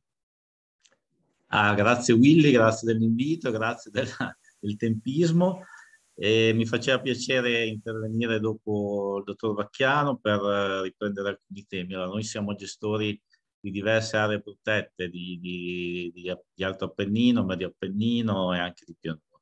Ah, grazie Willy, grazie dell'invito, grazie della, del tempismo. E mi faceva piacere intervenire dopo il dottor Vacchiano per riprendere alcuni temi. Allora, noi siamo gestori di diverse aree protette di, di, di, di Alto Appennino, Medio Appennino e anche di Pianura.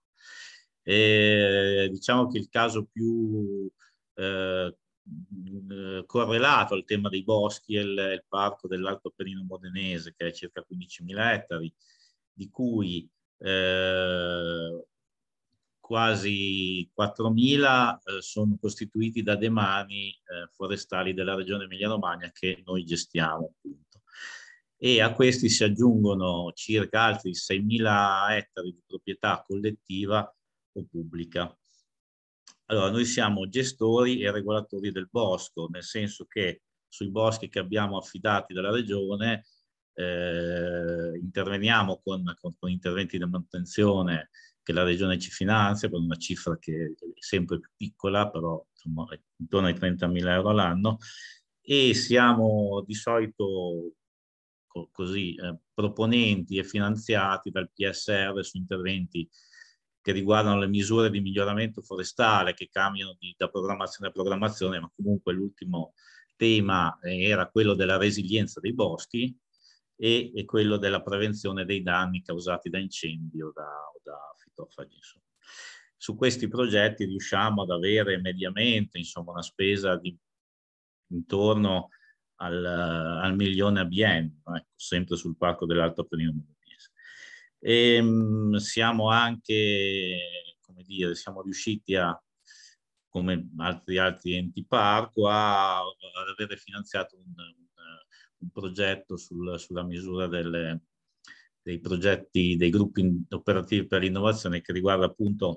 E diciamo che il caso più eh, correlato al tema dei boschi è il, è il parco dell'Alto Appennino modenese, che è circa quindicimila ettari, di cui eh, quasi quattromila eh, sono costituiti da demani eh, forestali della regione Emilia-Romagna che noi gestiamo, appunto. E a questi si aggiungono circa altri seimila ettari di proprietà collettiva o pubblica. Allora, noi siamo gestori e regolatori del bosco, nel senso che sui boschi che abbiamo affidati dalla Regione eh, interveniamo con, con, con interventi di manutenzione che la Regione ci finanzia per una cifra che è sempre più piccola, però insomma, è intorno ai trentamila euro all'anno, e siamo di solito co così eh, proponenti e finanziati dal P S R su interventi che riguardano le misure di miglioramento forestale, che cambiano di, da programmazione a programmazione, ma comunque l'ultimo tema era quello della resilienza dei boschi e, e quello della prevenzione dei danni causati da incendi o da, o da fitofagi. Insomma. Su questi progetti riusciamo ad avere mediamente insomma, una spesa di intorno al, al milione a biennio, ecco, sempre sul Parco dell'Alto Appennino modenese. E mh, siamo anche, come dire, siamo riusciti a, come altri, altri enti parco, a, ad avere finanziato un, un, un progetto sul, sulla misura delle, dei progetti, dei gruppi operativi per l'innovazione che riguarda appunto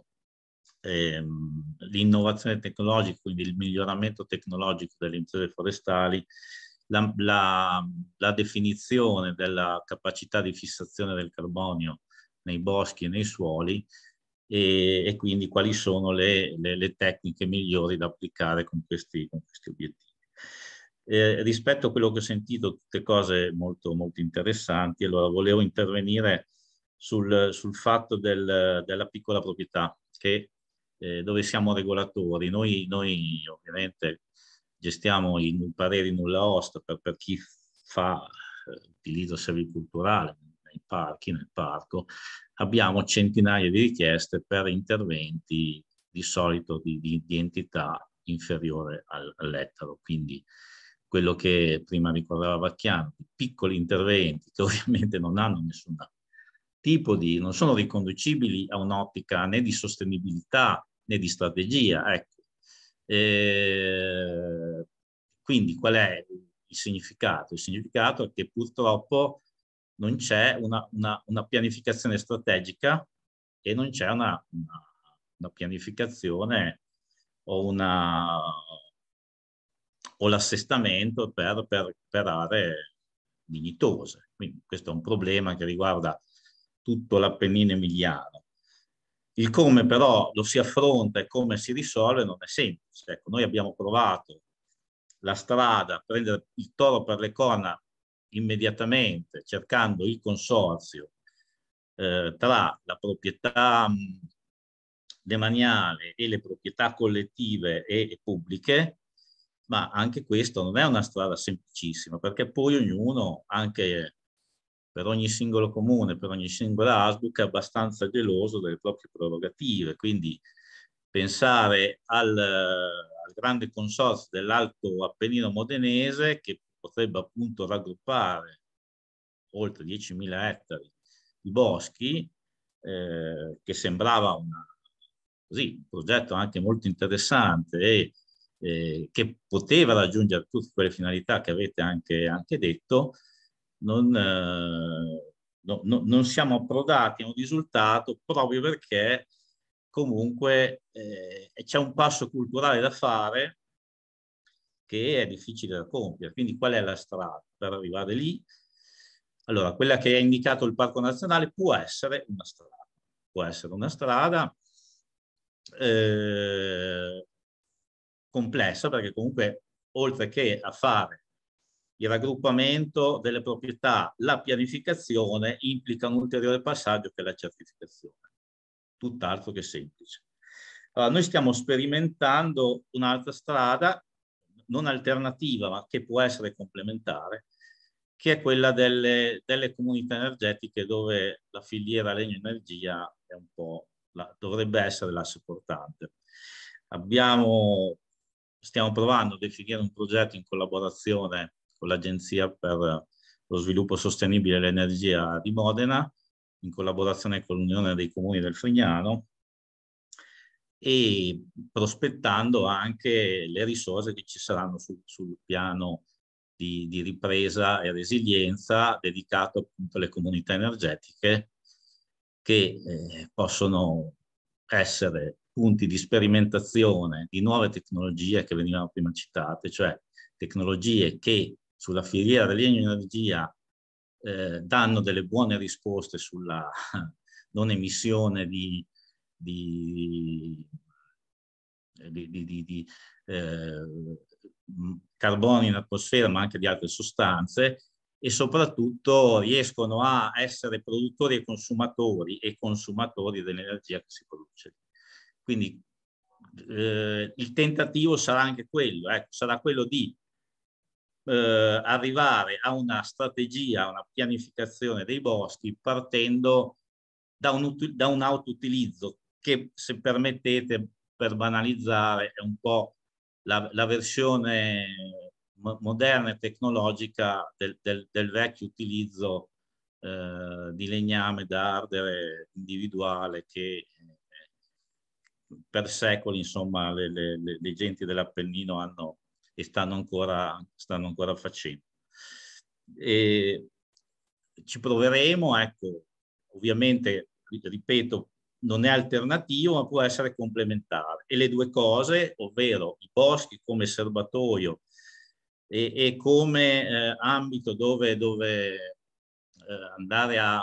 ehm, l'innovazione tecnologica, quindi il miglioramento tecnologico delle imprese forestali, La, la, la definizione della capacità di fissazione del carbonio nei boschi e nei suoli e, e quindi quali sono le, le, le tecniche migliori da applicare con questi, con questi obiettivi. Eh, rispetto a quello che ho sentito, tutte cose molto, molto interessanti, allora volevo intervenire sul, sul fatto del, della piccola proprietà, che, eh, dove siamo regolatori. Noi, noi ovviamente gestiamo i pareri nulla osta per, per chi fa eh, utilizzo serviculturale nei parchi, nel parco. Abbiamo centinaia di richieste per interventi di solito di, di, di entità inferiore al, all'ettaro, quindi quello che prima ricordava Vacchiano, piccoli interventi che ovviamente non hanno nessun tipo di, non sono riconducibili a un'ottica né di sostenibilità né di strategia, ecco. Eh, quindi qual è il significato? Il significato è che purtroppo non c'è una, una, una pianificazione strategica e non c'è una, una, una pianificazione o, una, o l'assestamento per, per, per aree dignitose. Quindi questo è un problema che riguarda tutto l'Appennino emiliano. Il come però lo si affronta e come si risolve non è semplice. Ecco, noi abbiamo provato la strada, prendere il toro per le corna immediatamente, cercando il consorzio eh, tra la proprietà mh, demaniale e le proprietà collettive e, e pubbliche, ma anche questo non è una strada semplicissima, perché poi ognuno, anche per ogni singolo comune, per ogni singola A S B U C, è abbastanza geloso delle proprie prerogative. Quindi pensare al, al grande consorzio dell'Alto Appennino modenese, che potrebbe appunto raggruppare oltre diecimila ettari di boschi, eh, che sembrava una, così, un progetto anche molto interessante e eh, che poteva raggiungere tutte quelle finalità che avete anche, anche detto, non, eh, no, no, non siamo approdati a un risultato proprio perché comunque eh, c'è un passo culturale da fare che è difficile da compiere. Quindi qual è la strada per arrivare lì? Allora, quella che ha indicato il Parco Nazionale può essere una strada, può essere una strada eh, complessa, perché comunque oltre che a fare il raggruppamento delle proprietà, la pianificazione implica un ulteriore passaggio che è la certificazione, tutt'altro che semplice. Allora, noi stiamo sperimentando un'altra strada, non alternativa, ma che può essere complementare, che è quella delle, delle comunità energetiche, dove la filiera legno-energia è un po' la, dovrebbe essere l'asse portante. Abbiamo, stiamo provando a definire un progetto in collaborazione con l'Agenzia per lo Sviluppo Sostenibile dell'Energia di Modena, in collaborazione con l'Unione dei Comuni del Frignano, e prospettando anche le risorse che ci saranno sul, sul piano di, di ripresa e resilienza dedicato appunto alle comunità energetiche che eh, possono essere punti di sperimentazione di nuove tecnologie che venivano prima citate, cioè tecnologie che sulla filiera dell'energia eh, danno delle buone risposte sulla non emissione di, di, di, di, di, di eh, carbonio in atmosfera, ma anche di altre sostanze, e soprattutto riescono a essere produttori e consumatori e consumatori dell'energia che si produce. Quindi eh, il tentativo sarà anche quello, ecco, sarà quello di eh, arrivare a una strategia, a una pianificazione dei boschi partendo da un, da un autoutilizzo che, se permettete, per banalizzare, è un po' la, la versione moderna e tecnologica del, del, del vecchio utilizzo eh, di legname da ardere individuale che eh, per secoli, insomma, le, le, le, le genti dell'Appennino hanno e stanno ancora, stanno ancora facendo. E ci proveremo, ecco, ovviamente, ripeto, non è alternativo, ma può essere complementare. E le due cose, ovvero i boschi come serbatoio e, e come eh, ambito dove, dove eh, andare a,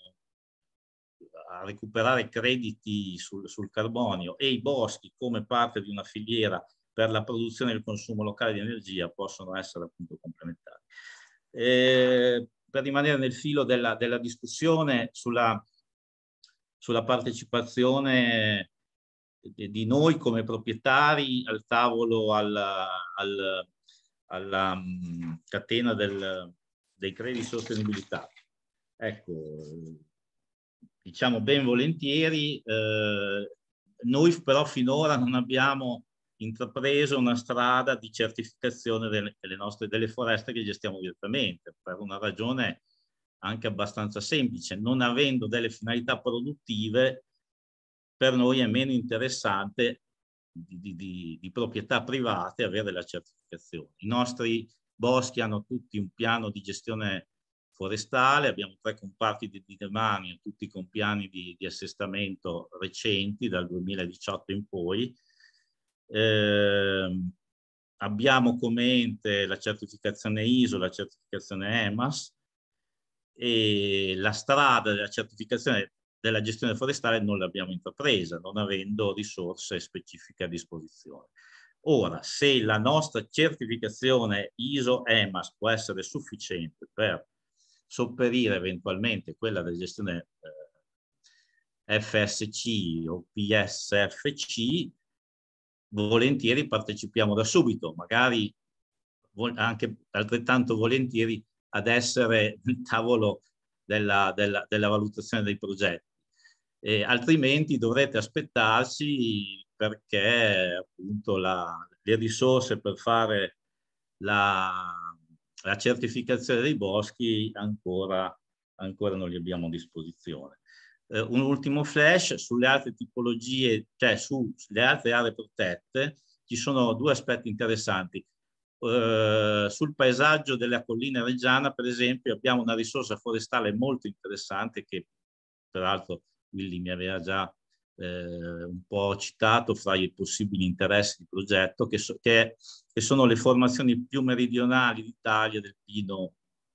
a recuperare crediti sul, sul carbonio, e i boschi come parte di una filiera per la produzione e il consumo locale di energia, possono essere appunto complementari. Eh, per rimanere nel filo della, della discussione sulla, sulla partecipazione di noi come proprietari al tavolo, alla, al, alla um, catena del, dei crediti di sostenibilità. Ecco, diciamo ben volentieri, eh, noi però finora non abbiamo intrapreso una strada di certificazione delle, delle nostre delle foreste che gestiamo direttamente, per una ragione anche abbastanza semplice: non avendo delle finalità produttive, per noi è meno interessante di, di, di, di proprietà private avere la certificazione. I nostri boschi hanno tutti un piano di gestione forestale, abbiamo tre comparti di, di demanio, tutti con piani di, di assestamento recenti, dal duemiladiciotto in poi. Eh, abbiamo come ente la certificazione I S O, la certificazione E M A S, e la strada della certificazione della gestione forestale non l'abbiamo intrapresa, non avendo risorse specifiche a disposizione. Ora, se la nostra certificazione I S O E M A S può essere sufficiente per sopperire eventualmente quella della gestione eh, F S C o P S F C, volentieri partecipiamo da subito, magari anche altrettanto volentieri ad essere nel tavolo della, della, della valutazione dei progetti. E altrimenti dovrete aspettarci, perché appunto la, le risorse per fare la, la certificazione dei boschi ancora, ancora non li abbiamo a disposizione. Eh, un ultimo flash sulle altre tipologie, cioè su, sulle altre aree protette, ci sono due aspetti interessanti. Uh, sul paesaggio della collina reggiana, per esempio, abbiamo una risorsa forestale molto interessante che peraltro Willy mi aveva già eh, un po' citato fra i possibili interessi di progetto, che, so, che, che sono le formazioni più meridionali d'Italia del pino,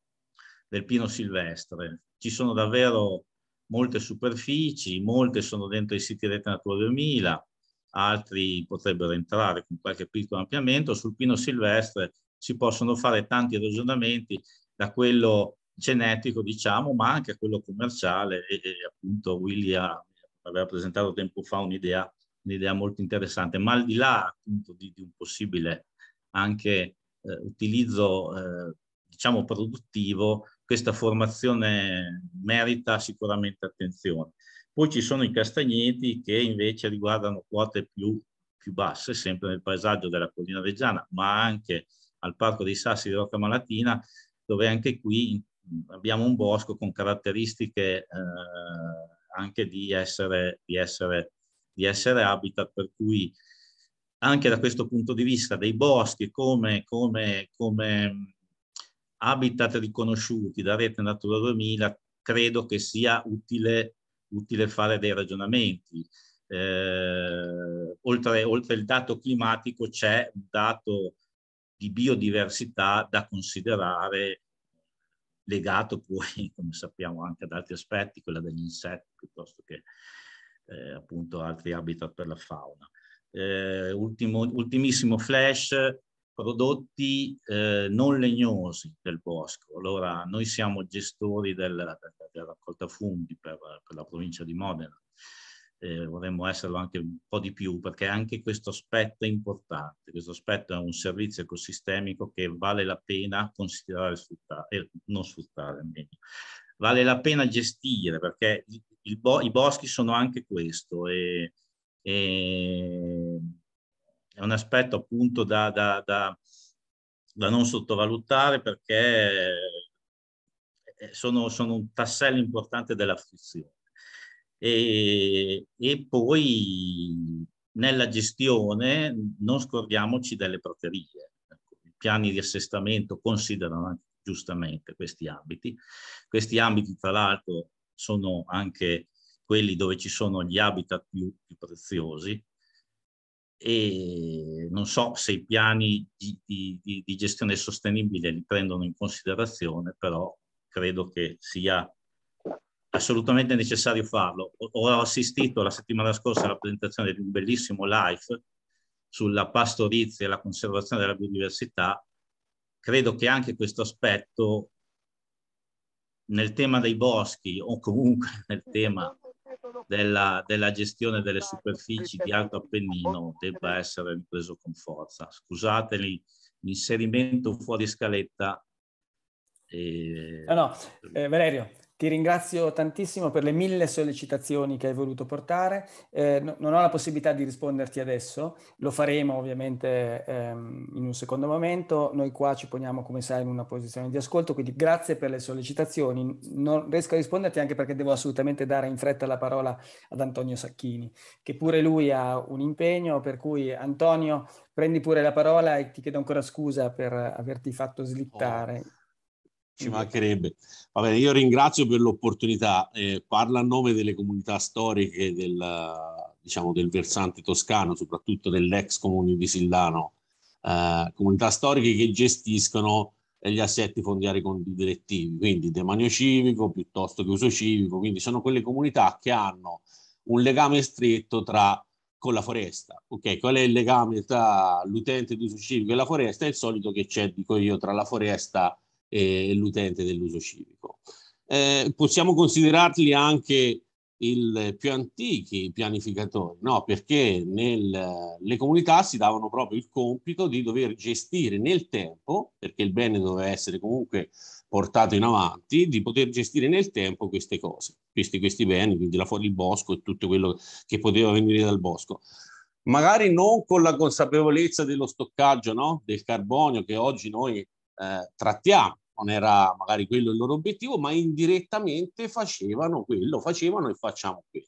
del pino silvestre. Ci sono davvero molte superfici, molte sono dentro i siti Rete Natura duemila, altri potrebbero entrare con qualche piccolo ampliamento. Sul pino silvestre si possono fare tanti ragionamenti, da quello genetico, diciamo, ma anche a quello commerciale, e, e appunto Willy ha, aveva presentato tempo fa un'idea un'idea molto interessante, ma al di là appunto di, di un possibile anche eh, utilizzo eh, diciamo produttivo, questa formazione merita sicuramente attenzione. Poi ci sono i castagneti, che invece riguardano quote più, più basse, sempre nel paesaggio della collina reggiana, ma anche al Parco dei Sassi di Rocca Malatina, dove anche qui abbiamo un bosco con caratteristiche eh, anche di essere, di, essere, di essere habitat, per cui anche da questo punto di vista dei boschi come, come, come habitat riconosciuti da Rete Natura duemila, credo che sia utile, utile fare dei ragionamenti. eh, oltre, oltre il dato climatico c'è un dato di biodiversità da considerare, legato poi, come sappiamo, anche ad altri aspetti, quella degli insetti, piuttosto che eh, appunto altri habitat per la fauna. Eh, ultimo, ultimissimo flash, prodotti eh, non legnosi del bosco. Allora, noi siamo gestori del, del, della raccolta funghi per, per la provincia di Modena. Eh, vorremmo esserlo anche un po' di più, perché anche questo aspetto è importante. Questo aspetto è un servizio ecosistemico che vale la pena considerare, sfruttare, eh, non sfruttare, meglio. Vale la pena gestire, perché il, il bo- i boschi sono anche questo, e, e è un aspetto appunto da, da, da, da non sottovalutare, perché sono, sono un tassello importante della fruizione. E, e poi nella gestione non scordiamoci delle praterie. I piani di assestamento considerano anche giustamente questi ambiti. Questi ambiti, tra l'altro, sono anche quelli dove ci sono gli habitat più, più preziosi, e non so se i piani di, di, di gestione sostenibile li prendono in considerazione, però credo che sia assolutamente necessario farlo. Ho assistito la settimana scorsa alla presentazione di un bellissimo live sulla pastorizia e la conservazione della biodiversità. Credo che anche questo aspetto nel tema dei boschi, o comunque nel tema della, della gestione delle superfici di Alto Appennino, debba essere ripreso con forza. Scusateli l'inserimento fuori scaletta. E... No, no, eh, Valerio, ti ringrazio tantissimo per le mille sollecitazioni che hai voluto portare. Eh, no, non ho la possibilità di risponderti adesso, lo faremo ovviamente ehm, in un secondo momento. Noi qua ci poniamo, come sai, in una posizione di ascolto, quindi grazie per le sollecitazioni. Non riesco a risponderti anche perché devo assolutamente dare in fretta la parola ad Antonio Sacchini, che pure lui ha un impegno, per cui Antonio, prendi pure la parola e ti chiedo ancora scusa per averti fatto slittare. Oh. Ci mancherebbe. Va bene, io ringrazio per l'opportunità. Eh, parlo a nome delle comunità storiche del, diciamo, del versante toscano, soprattutto dell'ex comune di Sillano, eh, comunità storiche che gestiscono gli assetti fondiari direttivi, quindi demanio civico piuttosto che uso civico, quindi sono quelle comunità che hanno un legame stretto tra con la foresta. Ok, qual è il legame tra l'utente d'uso civico e la foresta? È il solito che c'è, dico io, tra la foresta e l'utente dell'uso civico. Eh, possiamo considerarli anche i più antichi pianificatori, no? Perché nel, le comunità si davano proprio il compito di dover gestire nel tempo, perché il bene doveva essere comunque portato in avanti, di poter gestire nel tempo queste cose, questi, questi beni, quindi la fuori il bosco e tutto quello che poteva venire dal bosco. Magari non con la consapevolezza dello stoccaggio, no? Del carbonio che oggi noi eh, trattiamo. Non era magari quello il loro obiettivo, ma indirettamente facevano quello, facevano e facciamo quello.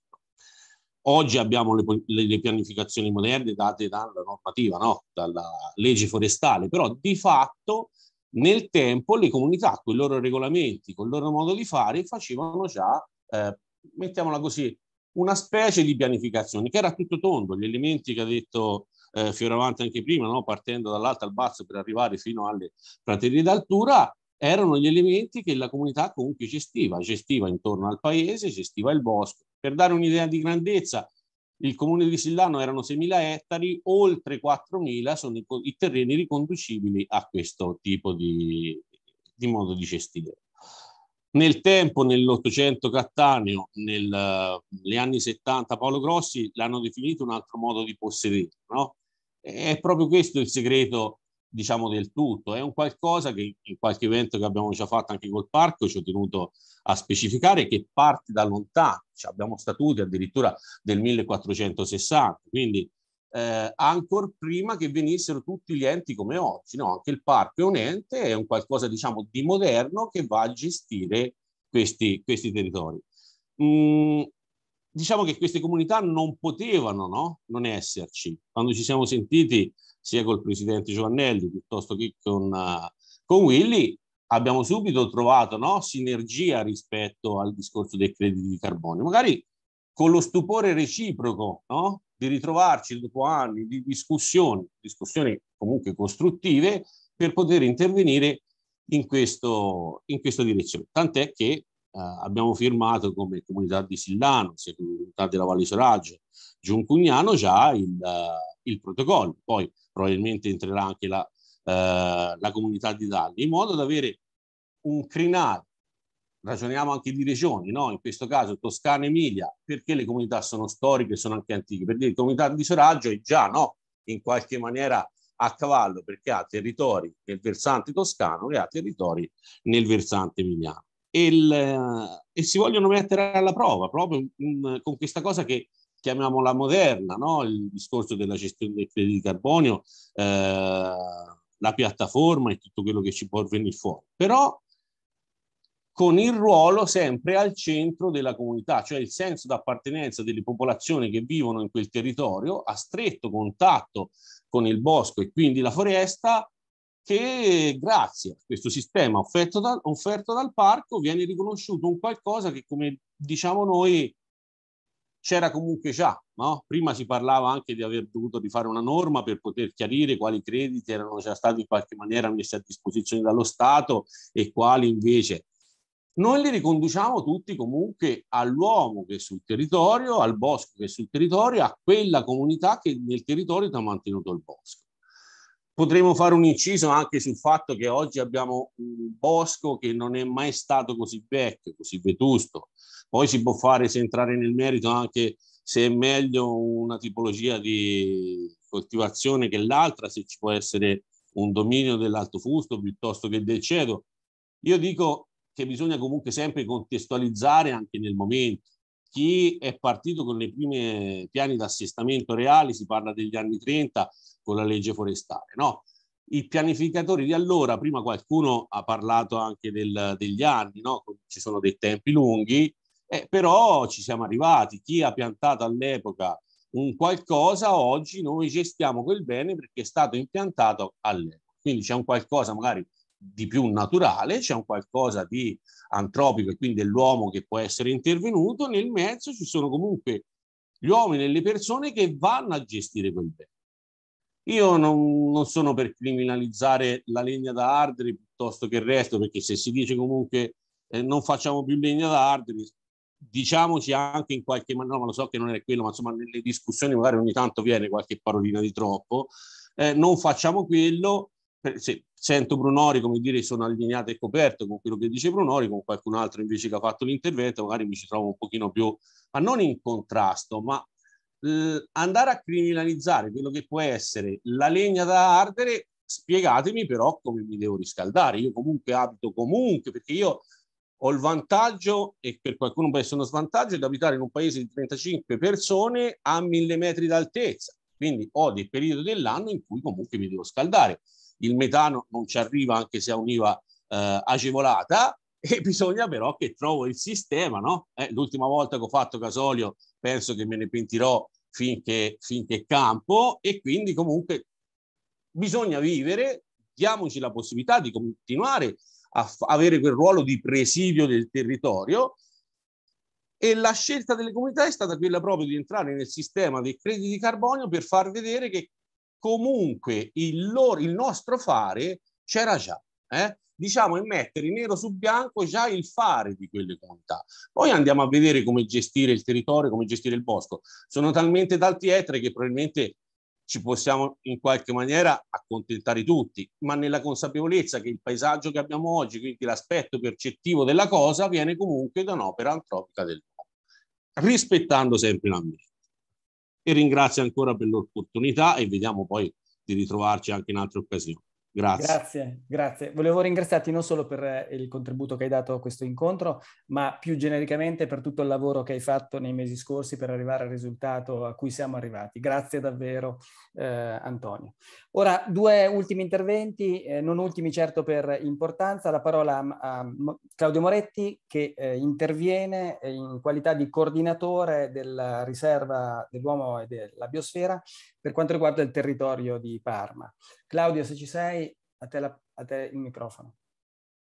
Oggi abbiamo le, le, le pianificazioni moderne date dalla normativa, no? Dalla legge forestale, però di fatto nel tempo le comunità con i loro regolamenti, con il loro modo di fare, facevano già, eh, mettiamola così, una specie di pianificazione che era tutto tondo, gli elementi che ha detto eh, Fioravanti anche prima, no? Partendo dall'alto al basso per arrivare fino alle praterie d'altura, erano gli elementi che la comunità comunque gestiva, gestiva intorno al paese, gestiva il bosco. Per dare un'idea di grandezza, il comune di Sillano erano seimila ettari, oltre quattromila sono i, i terreni riconducibili a questo tipo di, di modo di gestire. Nel tempo, nell'Ottocento Cattaneo, nel, negli anni settanta Paolo Grossi l'hanno definito un altro modo di possedere, no? È proprio questo il segreto, diciamo, del tutto. È un qualcosa che in qualche evento che abbiamo già fatto anche col parco ci ho tenuto a specificare, che parte da lontano. Cioè, abbiamo statuti addirittura del millequattrocentosessanta, quindi eh, ancora prima che venissero tutti gli enti come oggi, no? Anche il parco è un ente, è un qualcosa, diciamo, di moderno che va a gestire questi, questi territori. Mm, diciamo che queste comunità non potevano, no? Non esserci. Quando ci siamo sentiti sia col presidente Giovannelli piuttosto che con, uh, con Willy, abbiamo subito trovato, no? Sinergia rispetto al discorso dei crediti di carbonio. Magari con lo stupore reciproco, no? Di ritrovarci dopo anni di discussioni, discussioni comunque costruttive, per poter intervenire in, questo, in questa direzione. Tant'è che eh, abbiamo firmato come comunità di Sillano, sia comunità della Valle Soraggio, Giuncugnano, già il, uh, il protocollo. Poi probabilmente entrerà anche la, uh, la comunità di Dalli, in modo da avere un crinale. Ragioniamo anche di regioni, no? In questo caso Toscana e Emilia, perché le comunità sono storiche e sono anche antiche, perché la comunità di Soraggio è già, no, in qualche maniera a cavallo, perché ha territori nel versante toscano e ha territori nel versante emiliano. E, il, e si vogliono mettere alla prova proprio in, in, con questa cosa che chiamiamola moderna, no? Il discorso della gestione dei crediti di carbonio, eh, la piattaforma e tutto quello che ci può venire fuori. Però con il ruolo sempre al centro della comunità, cioè il senso d'appartenenza delle popolazioni che vivono in quel territorio, a stretto contatto con il bosco e quindi la foresta, che grazie a questo sistema offerto, da, offerto dal parco viene riconosciuto un qualcosa che, come diciamo noi, c'era comunque già, no? Prima si parlava anche di aver dovuto rifare una norma per poter chiarire quali crediti erano già stati in qualche maniera messi a disposizione dallo Stato e quali invece. Noi li riconduciamo tutti comunque all'uomo che è sul territorio, al bosco che è sul territorio, a quella comunità che nel territorio ha mantenuto il bosco. Potremmo fare un inciso anche sul fatto che oggi abbiamo un bosco che non è mai stato così vecchio, così vetusto. Poi si può fare, se entrare nel merito, anche se è meglio una tipologia di coltivazione che l'altra, se ci può essere un dominio dell'altofusto piuttosto che del cedo. Io dico che bisogna comunque sempre contestualizzare anche nel momento. Chi è partito con le prime piani d'assestamento reali, si parla degli anni trenta con la legge forestale, no? I pianificatori di allora, prima qualcuno ha parlato anche del, degli anni, no? Ci sono dei tempi lunghi, eh, però ci siamo arrivati. Chi ha piantato all'epoca un qualcosa, oggi noi gestiamo quel bene perché è stato impiantato all'epoca. Quindi c'è un qualcosa magari di più naturale, c'è un qualcosa di antropico e quindi è l'uomo che può essere intervenuto, nel mezzo ci sono comunque gli uomini e le persone che vanno a gestire quel bene. Io non, non sono per criminalizzare la legna da ardere piuttosto che il resto, perché se si dice comunque eh, non facciamo più legna da ardere, diciamoci anche in qualche maniera, no, ma lo so che non è quello, ma insomma nelle discussioni magari ogni tanto viene qualche parolina di troppo, eh, non facciamo quello. Se sento Brunori, come dire, sono allineato e coperto con quello che dice Brunori, con qualcun altro invece che ha fatto l'intervento, magari mi ci trovo un pochino più, ma non in contrasto, ma eh, andare a criminalizzare quello che può essere la legna da ardere, spiegatemi però come mi devo riscaldare. Io comunque abito comunque, perché io ho il vantaggio, e per qualcuno può essere uno svantaggio, di abitare in un paese di trentacinque persone a mille metri d'altezza, quindi ho dei periodi dell'anno in cui comunque mi devo scaldare. Il metano non ci arriva anche se ha un'I V A eh, agevolata, e bisogna però che trovo il sistema, no? Eh, l'ultima volta che ho fatto gasolio penso che me ne pentirò finché, finché campo, e quindi comunque bisogna vivere, diamoci la possibilità di continuare a f- avere quel ruolo di presidio del territorio, e la scelta delle comunità è stata quella proprio di entrare nel sistema dei crediti di carbonio per far vedere che comunque il, loro, il nostro fare c'era già, eh? Diciamo, e mettere nero su bianco già il fare di quelle comunità. Poi andiamo a vedere come gestire il territorio, come gestire il bosco. Sono talmente tanti ettari che probabilmente ci possiamo in qualche maniera accontentare tutti, ma nella consapevolezza che il paesaggio che abbiamo oggi, quindi l'aspetto percettivo della cosa, viene comunque da un'opera antropica dell'uomo, rispettando sempre l'ambiente. E ringrazio ancora per l'opportunità e vediamo poi di ritrovarci anche in altre occasioni. Grazie. Grazie, grazie. Volevo ringraziarti non solo per il contributo che hai dato a questo incontro, ma più genericamente per tutto il lavoro che hai fatto nei mesi scorsi per arrivare al risultato a cui siamo arrivati. Grazie davvero, eh, Antonio. Ora, due ultimi interventi, eh, non ultimi certo per importanza. La parola a, a Claudio Moretti, che eh, interviene in qualità di coordinatore della riserva dell'uomo e della biosfera per quanto riguarda il territorio di Parma. Claudio, se ci sei, a te, la, a te il microfono.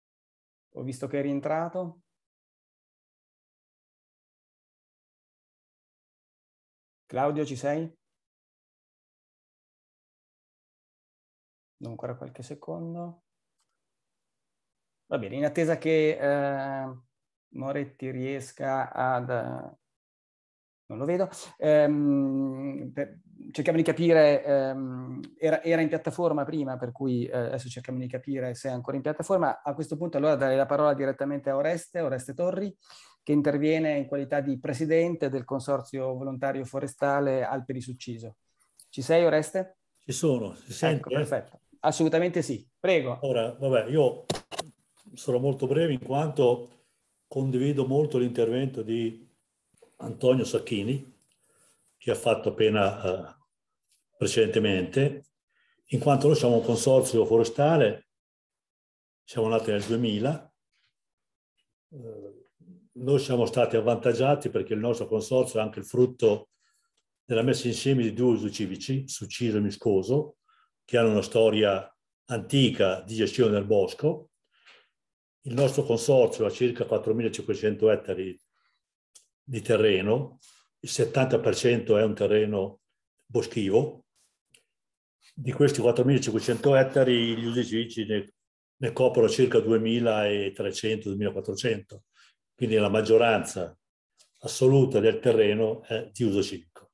Ho visto che è rientrato. Claudio, ci sei? Ancora qualche secondo. Va bene, in attesa che eh, Moretti riesca ad... Uh, non lo vedo. Ehm, per, cerchiamo di capire, ehm, era, era in piattaforma prima, per cui eh, adesso cerchiamo di capire se è ancora in piattaforma. A questo punto allora darei la parola direttamente a Oreste, Oreste Torri, che interviene in qualità di presidente del Consorzio Volontario Forestale Alpe di Succiso. Ci sei, Oreste? Ci sono, si sente? Ecco, perfetto. Assolutamente sì, prego. Ora, vabbè, io sarò molto breve in quanto condivido molto l'intervento di Antonio Sacchini, che ha fatto appena eh, precedentemente, in quanto noi siamo un consorzio forestale, siamo nati nel duemila, eh, noi siamo stati avvantaggiati perché il nostro consorzio è anche il frutto della messa insieme di due usi civici, Succiso e Miscoso, che hanno una storia antica di gestione del bosco. Il nostro consorzio ha circa quattromilacinquecento ettari di terreno, il settanta per cento è un terreno boschivo. Di questi quattromilacinquecento ettari gli usi civici ne, ne coprono circa duemilatrecento duemilaquattrocento, quindi la maggioranza assoluta del terreno è di uso civico.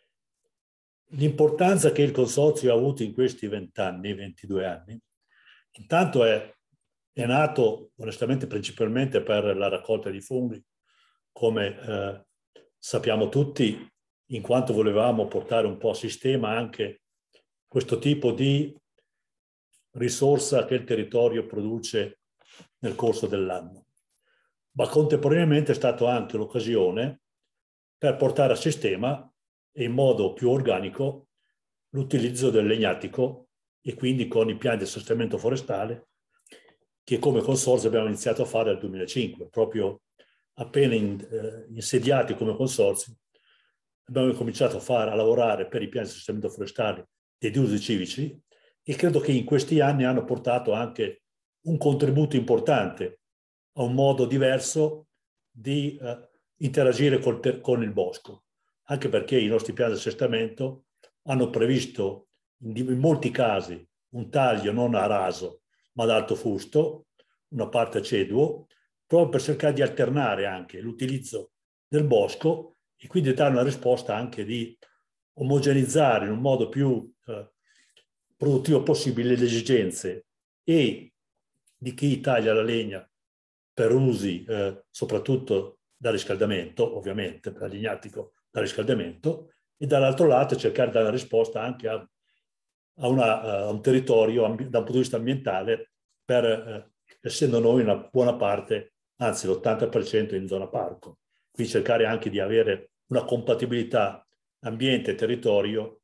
L'importanza che il consorzio ha avuto in questi vent'anni, ventidue anni, intanto è, è nato onestamente principalmente per la raccolta di funghi, come eh, sappiamo tutti, in quanto volevamo portare un po' a sistema anche questo tipo di risorsa che il territorio produce nel corso dell'anno. Ma contemporaneamente è stato anche l'occasione per portare a sistema e in modo più organico l'utilizzo del legnatico e quindi con i piani di assestamento forestale che come consorzio abbiamo iniziato a fare nel duemilacinque, proprio appena in, eh, insediati come consorzio abbiamo cominciato a, fare, a lavorare per i piani di assestamento forestale dei due usi civici e credo che in questi anni hanno portato anche un contributo importante a un modo diverso di eh, interagire col, con il bosco, anche perché i nostri piani di assestamento hanno previsto in, in molti casi un taglio non a raso ma ad alto fusto, una parte ceduo, proprio per cercare di alternare anche l'utilizzo del bosco e quindi dare una risposta anche di omogenizzare in un modo più eh, produttivo possibile le esigenze e di chi taglia la legna per usi eh, soprattutto da riscaldamento, ovviamente per legnatico da riscaldamento, e dall'altro lato cercare di dare una risposta anche a, a, una, a un territorio da un punto di vista ambientale, per, eh, essendo noi una buona parte, anzi l'ottanta per cento in zona parco, quindi cercare anche di avere una compatibilità ambiente e territorio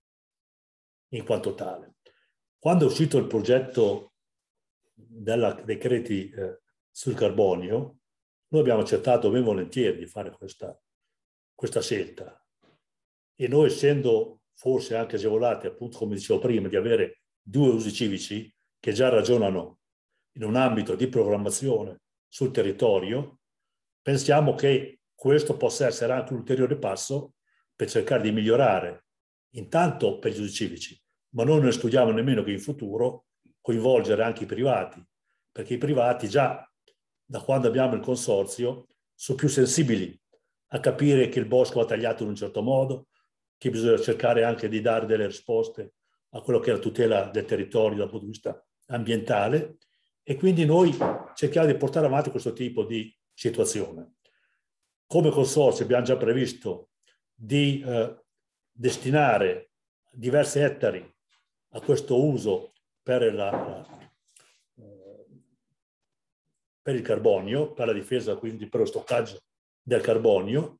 in quanto tale. Quando è uscito il progetto della, dei crediti eh, sul carbonio, noi abbiamo accettato ben volentieri di fare questa, questa scelta. E noi, essendo forse anche agevolati, appunto come dicevo prima, di avere due usi civici che già ragionano in un ambito di programmazione sul territorio, pensiamo che questo possa essere anche un ulteriore passo per cercare di migliorare, intanto per gli usi civici, ma noi non studiamo nemmeno che in futuro coinvolgere anche i privati, perché i privati già da quando abbiamo il consorzio sono più sensibili a capire che il bosco va tagliato in un certo modo, che bisogna cercare anche di dare delle risposte a quello che è la tutela del territorio dal punto di vista ambientale, e quindi noi cerchiamo di portare avanti questo tipo di situazione. Come consorzio abbiamo già previsto di eh, destinare diversi ettari a questo uso per, la, per il carbonio, per la difesa, quindi per lo stoccaggio del carbonio,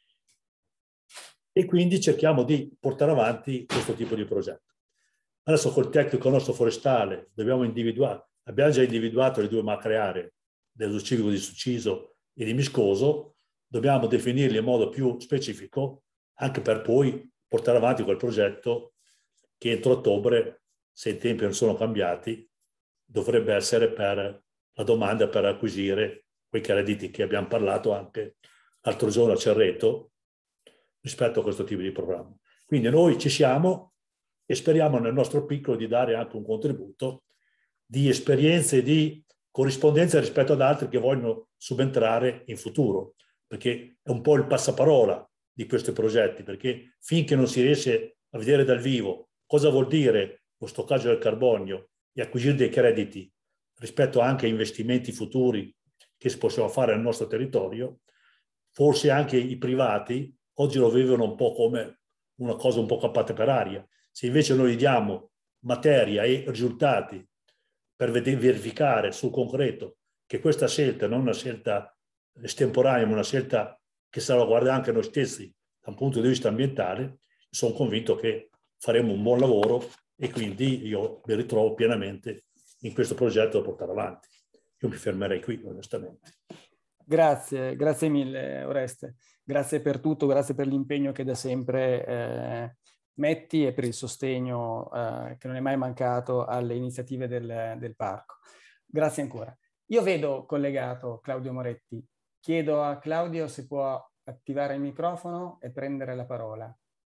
e quindi cerchiamo di portare avanti questo tipo di progetto. Adesso col tecnico nostro forestale dobbiamo individuare, abbiamo già individuato le due macro aree dello civico di Succiso e di Miscoso, dobbiamo definirli in modo più specifico anche per poi portare avanti quel progetto che entro ottobre, se i tempi non sono cambiati, dovrebbe essere per la domanda per acquisire quei crediti che abbiamo parlato anche l'altro giorno a Cerreto, rispetto a questo tipo di programma. Quindi noi ci siamo e speriamo nel nostro piccolo di dare anche un contributo di esperienze e di corrispondenza rispetto ad altri che vogliono subentrare in futuro, perché è un po' il passaparola di questi progetti, perché finché non si riesce a vedere dal vivo cosa vuol dire lo stoccaggio del carbonio e acquisire dei crediti rispetto anche a investimenti futuri che si possono fare nel nostro territorio, forse anche i privati oggi lo vivono un po' come una cosa un po' cappata per aria. Se invece noi gli diamo materia e risultati per verificare sul concreto che questa scelta non è una scelta estemporanea, ma una scelta che salvaguarda anche noi stessi da un punto di vista ambientale, sono convinto che faremo un buon lavoro e quindi io mi ritrovo pienamente in questo progetto da portare avanti. Io mi fermerei qui, onestamente. Grazie, grazie mille Oreste. Grazie per tutto, grazie per l'impegno che da sempre eh, metti e per il sostegno eh, che non è mai mancato alle iniziative del, del parco. Grazie ancora. Io vedo collegato Claudio Moretti. Chiedo a Claudio se può attivare il microfono e prendere la parola.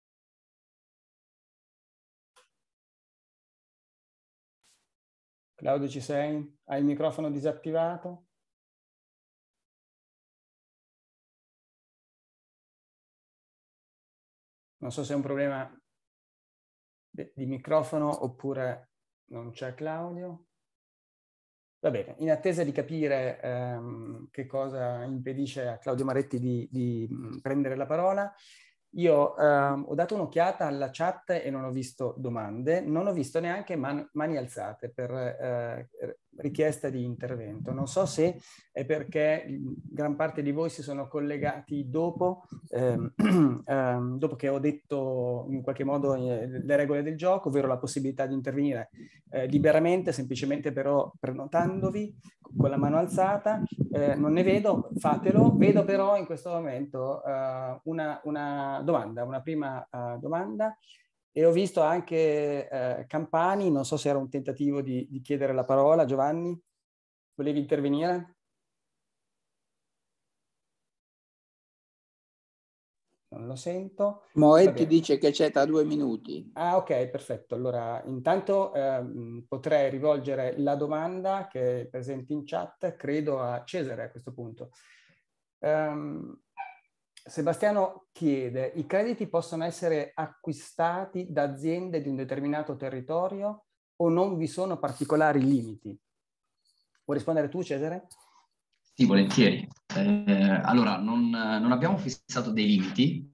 Claudio, ci sei? Hai il microfono disattivato? Non so se è un problema di microfono oppure non c'è Claudio. Va bene, in attesa di capire ehm, che cosa impedisce a Claudio Moretti di, di prendere la parola, io ehm, ho dato un'occhiata alla chat e non ho visto domande, non ho visto neanche man mani alzate per eh, richiesta di intervento. Non so se è perché gran parte di voi si sono collegati dopo, ehm, ehm, dopo che ho detto in qualche modo eh, le regole del gioco, ovvero la possibilità di intervenire eh, liberamente, semplicemente però prenotandovi con la mano alzata. Eh, non ne vedo, fatelo. Vedo però in questo momento uh, una, una domanda, una prima uh, domanda, e ho visto anche uh, Campani, non so se era un tentativo di, di chiedere la parola. Giovanni, volevi intervenire? Non lo sento. Moretti dice che c'è tra due minuti. Ah, ok, perfetto. Allora, intanto ehm, potrei rivolgere la domanda che è presente in chat, credo a Cesare a questo punto. Um, Sebastiano chiede: i crediti possono essere acquistati da aziende di un determinato territorio o non vi sono particolari limiti? Vuoi rispondere tu, Cesare? Sì, volentieri. Eh, allora, non, non abbiamo fissato dei limiti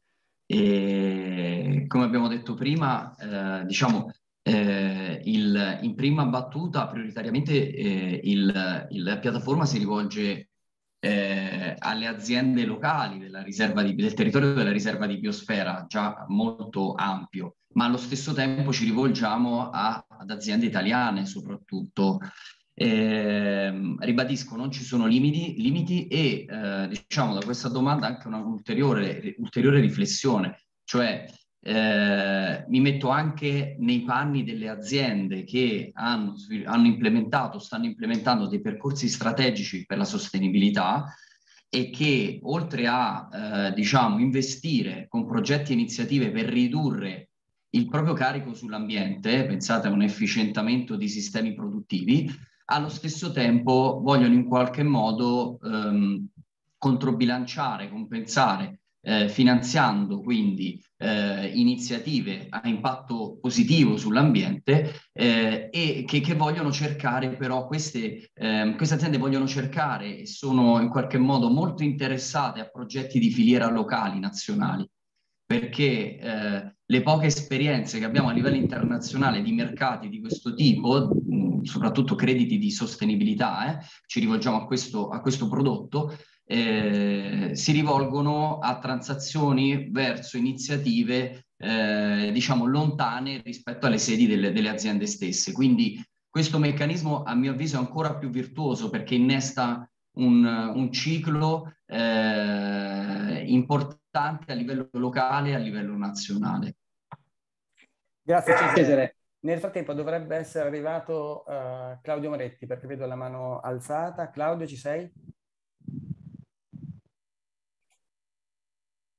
e, come abbiamo detto prima, eh, diciamo, eh, il, in prima battuta prioritariamente eh, il, il, la piattaforma si rivolge eh, alle aziende locali della riserva di, del territorio della riserva di biosfera, già molto ampio, ma allo stesso tempo ci rivolgiamo a, ad aziende italiane soprattutto. Eh, ribadisco, non ci sono limiti, limiti e eh, diciamo da questa domanda anche una ulteriore, ulteriore riflessione, cioè eh, mi metto anche nei panni delle aziende che hanno, hanno implementato, stanno implementando dei percorsi strategici per la sostenibilità e che oltre a eh, diciamo investire con progetti e iniziative per ridurre il proprio carico sull'ambiente, pensate a un efficientamento di sistemi produttivi, allo stesso tempo vogliono in qualche modo ehm, controbilanciare, compensare, eh, finanziando quindi eh, iniziative a impatto positivo sull'ambiente eh, e che, che vogliono cercare però, queste, eh, queste aziende vogliono cercare e sono in qualche modo molto interessate a progetti di filiera locali, nazionali, perché eh, le poche esperienze che abbiamo a livello internazionale di mercati di questo tipo, mh, soprattutto crediti di sostenibilità, eh, ci rivolgiamo a questo, a questo prodotto, eh, si rivolgono a transazioni verso iniziative eh, diciamo lontane rispetto alle sedi delle, delle aziende stesse. Quindi questo meccanismo a mio avviso è ancora più virtuoso perché innesta un, un ciclo eh, importante a livello locale e a livello nazionale. Grazie Cesare. Nel frattempo dovrebbe essere arrivato uh, Claudio Moretti, perché vedo la mano alzata. Claudio, ci sei?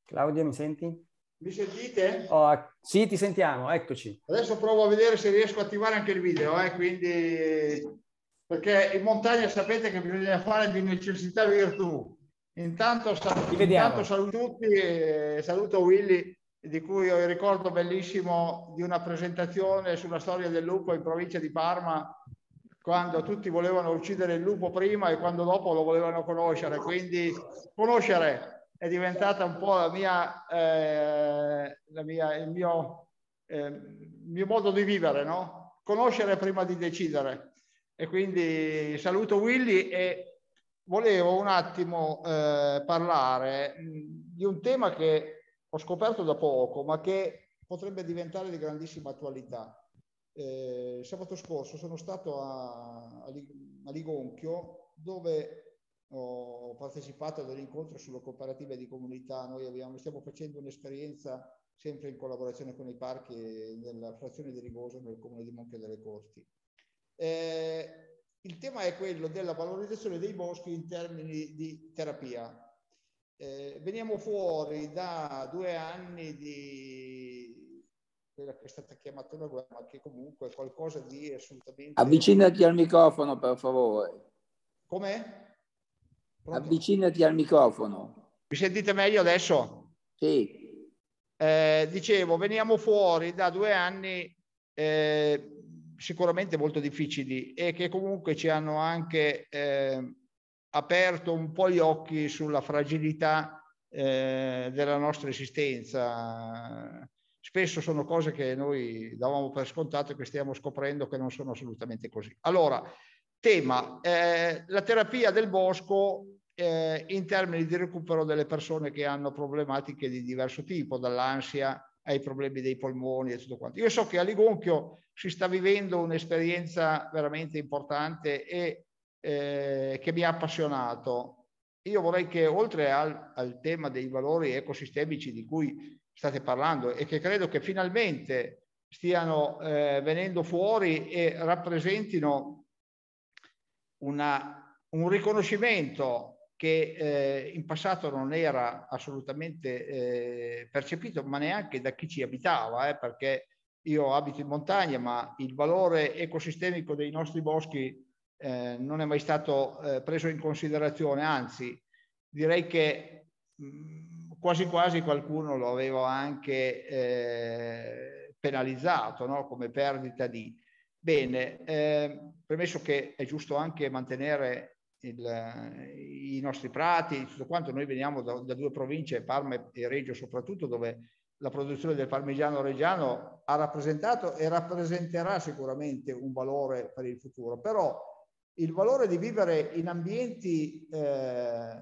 Claudia, mi senti? Mi sentite? Oh, sì, ti sentiamo, eccoci. Adesso provo a vedere se riesco a attivare anche il video, eh, quindi... perché in montagna sapete che bisogna fare di necessità virtù. Intanto, sal- intanto saluto tutti e saluto Willy, di cui ho il ricordo bellissimo di una presentazione sulla storia del lupo in provincia di Parma, quando tutti volevano uccidere il lupo prima e quando dopo lo volevano conoscere. Quindi conoscere è diventata un po' la mia, eh, la mia, il, mio, eh, il mio modo di vivere, no? Conoscere prima di decidere. E quindi saluto Willy e volevo un attimo eh, parlare mh, di un tema che ho scoperto da poco, ma che potrebbe diventare di grandissima attualità. Eh, sabato scorso sono stato a, a Ligonchio, dove ho partecipato ad un incontro sulle cooperative di comunità. Noi abbiamo, stiamo facendo un'esperienza sempre in collaborazione con i parchi nella frazione di Rigoso, nel comune di Monche delle Corti. Eh, il tema è quello della valorizzazione dei boschi in termini di terapia. Eh, veniamo fuori da due anni di quella che è stata chiamata una guerra, ma che comunque è qualcosa di assolutamente... Avvicinati al microfono, per favore. Com'è? Avvicinati al microfono. Mi sentite meglio adesso? Sì. Eh, dicevo, veniamo fuori da due anni eh, sicuramente molto difficili e che comunque ci hanno anche eh, aperto un po' gli occhi sulla fragilità eh, della nostra esistenza. Spesso sono cose che noi davamo per scontato e che stiamo scoprendo che non sono assolutamente così. Allora, tema, eh, la terapia del bosco eh, in termini di recupero delle persone che hanno problematiche di diverso tipo, dall'ansia ai problemi dei polmoni e tutto quanto. Io so che a Ligonchio si sta vivendo un'esperienza veramente importante e eh, che mi ha appassionato. Io vorrei che oltre al, al tema dei valori ecosistemici di cui state parlando e che credo che finalmente stiano eh, venendo fuori e rappresentino una, un riconoscimento che eh, in passato non era assolutamente eh, percepito, ma neanche da chi ci abitava, eh, perché io abito in montagna, ma il valore ecosistemico dei nostri boschi eh, non è mai stato eh, preso in considerazione, anzi direi che mh, quasi quasi qualcuno lo aveva anche eh, penalizzato, no? Come perdita di... Bene, eh, premesso che è giusto anche mantenere Il, i nostri prati, tutto quanto. Noi veniamo da, da due province, Parma e Reggio soprattutto, dove la produzione del parmigiano reggiano ha rappresentato e rappresenterà sicuramente un valore per il futuro, però il valore di vivere in ambienti eh,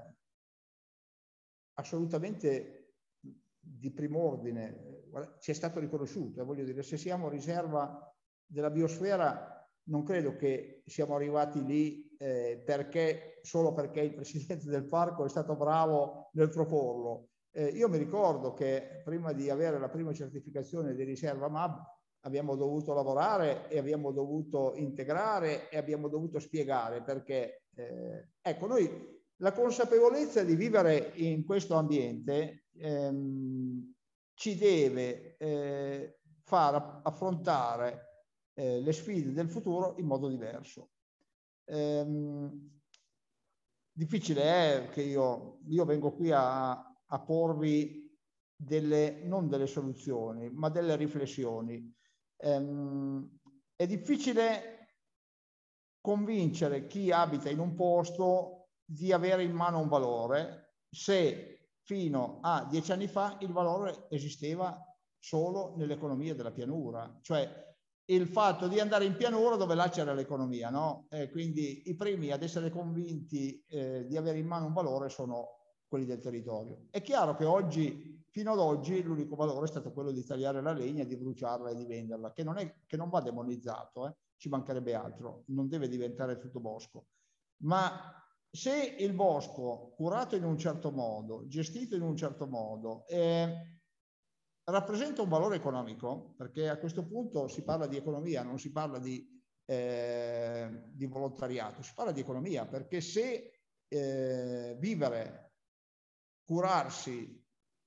assolutamente di prim'ordine ci è stato riconosciuto, e voglio dire, se siamo riserva della biosfera non credo che siamo arrivati lì eh, perché, solo perché il presidente del parco è stato bravo nel proporlo. Eh, io mi ricordo che prima di avere la prima certificazione di riserva M A B abbiamo dovuto lavorare e abbiamo dovuto integrare e abbiamo dovuto spiegare perché, eh, ecco, noi la consapevolezza di vivere in questo ambiente ehm, ci deve eh, far affrontare Eh, le sfide del futuro in modo diverso. Ehm, difficile è che io, io vengo qui a, a porvi delle, non delle soluzioni, ma delle riflessioni. Ehm, è difficile convincere chi abita in un posto di avere in mano un valore se fino a dieci anni fa il valore esisteva solo nell'economia della pianura, cioè il fatto di andare in pianura dove là c'era l'economia, no? E quindi i primi ad essere convinti eh, di avere in mano un valore sono quelli del territorio. È chiaro che oggi, fino ad oggi, l'unico valore è stato quello di tagliare la legna, di bruciarla e di venderla, che non, è, che non va demonizzato, eh? Ci mancherebbe altro, non deve diventare tutto bosco. Ma se il bosco, curato in un certo modo, gestito in un certo modo, eh, rappresenta un valore economico, perché a questo punto si parla di economia, non si parla di, eh, di volontariato, si parla di economia, perché se eh, vivere, curarsi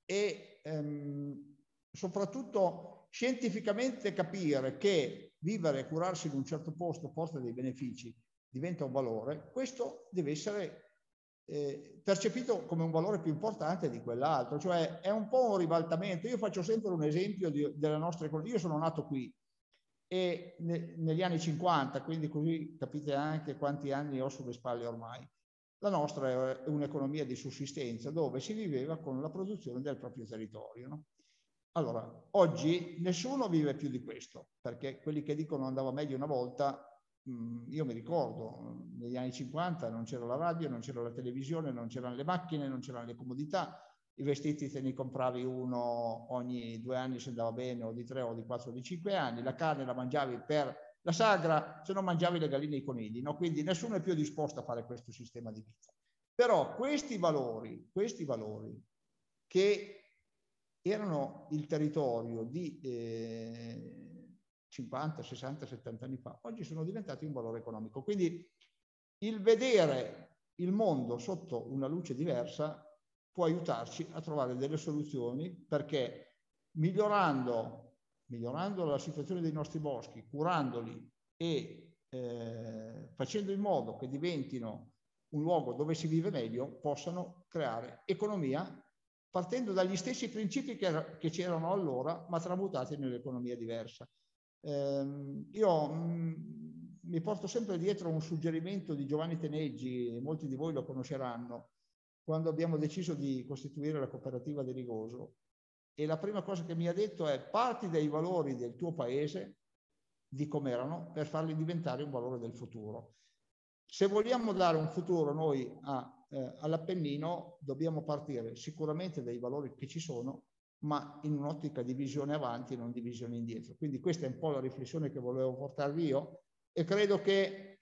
e ehm, soprattutto scientificamente capire che vivere e curarsi in un certo posto porta dei benefici, diventa un valore, questo deve essere eh, percepito come un valore più importante di quell'altro, cioè è un po' un ribaltamento. Io faccio sempre un esempio di, della nostra economia. Io sono nato qui e ne, negli anni cinquanta, quindi così capite anche quanti anni ho sulle spalle ormai. La nostra è un'economia di sussistenza dove si viveva con la produzione del proprio territorio, no? Allora, oggi nessuno vive più di questo, perché quelli che dicono andava meglio una volta, mh, io mi ricordo, negli anni cinquanta non c'era la radio, non c'era la televisione, non c'erano le macchine, non c'erano le comodità, i vestiti te ne compravi uno ogni due anni se andava bene, o di tre, o di quattro, o di cinque anni, la carne la mangiavi per la sagra, se non mangiavi le galline e i conigli, no? Quindi nessuno è più disposto a fare questo sistema di vita. Però questi valori, questi valori che erano il territorio di eh, cinquanta, sessanta, settanta anni fa, oggi sono diventati un valore economico. Quindi il vedere il mondo sotto una luce diversa può aiutarci a trovare delle soluzioni, perché migliorando, migliorando la situazione dei nostri boschi, curandoli e eh, facendo in modo che diventino un luogo dove si vive meglio, possano creare economia partendo dagli stessi principi che, che c'erano allora, ma tramutati nell'economia diversa. Eh, io mh, mi porto sempre dietro un suggerimento di Giovanni Teneggi, molti di voi lo conosceranno, quando abbiamo deciso di costituire la cooperativa di Rigoso. E la prima cosa che mi ha detto è: parti dai valori del tuo paese, di come erano, per farli diventare un valore del futuro. Se vogliamo dare un futuro noi a Eh, all'Appennino, dobbiamo partire sicuramente dai valori che ci sono, ma in un'ottica di visione avanti e non di visione indietro. Quindi questa è un po' la riflessione che volevo portarvi io, e credo che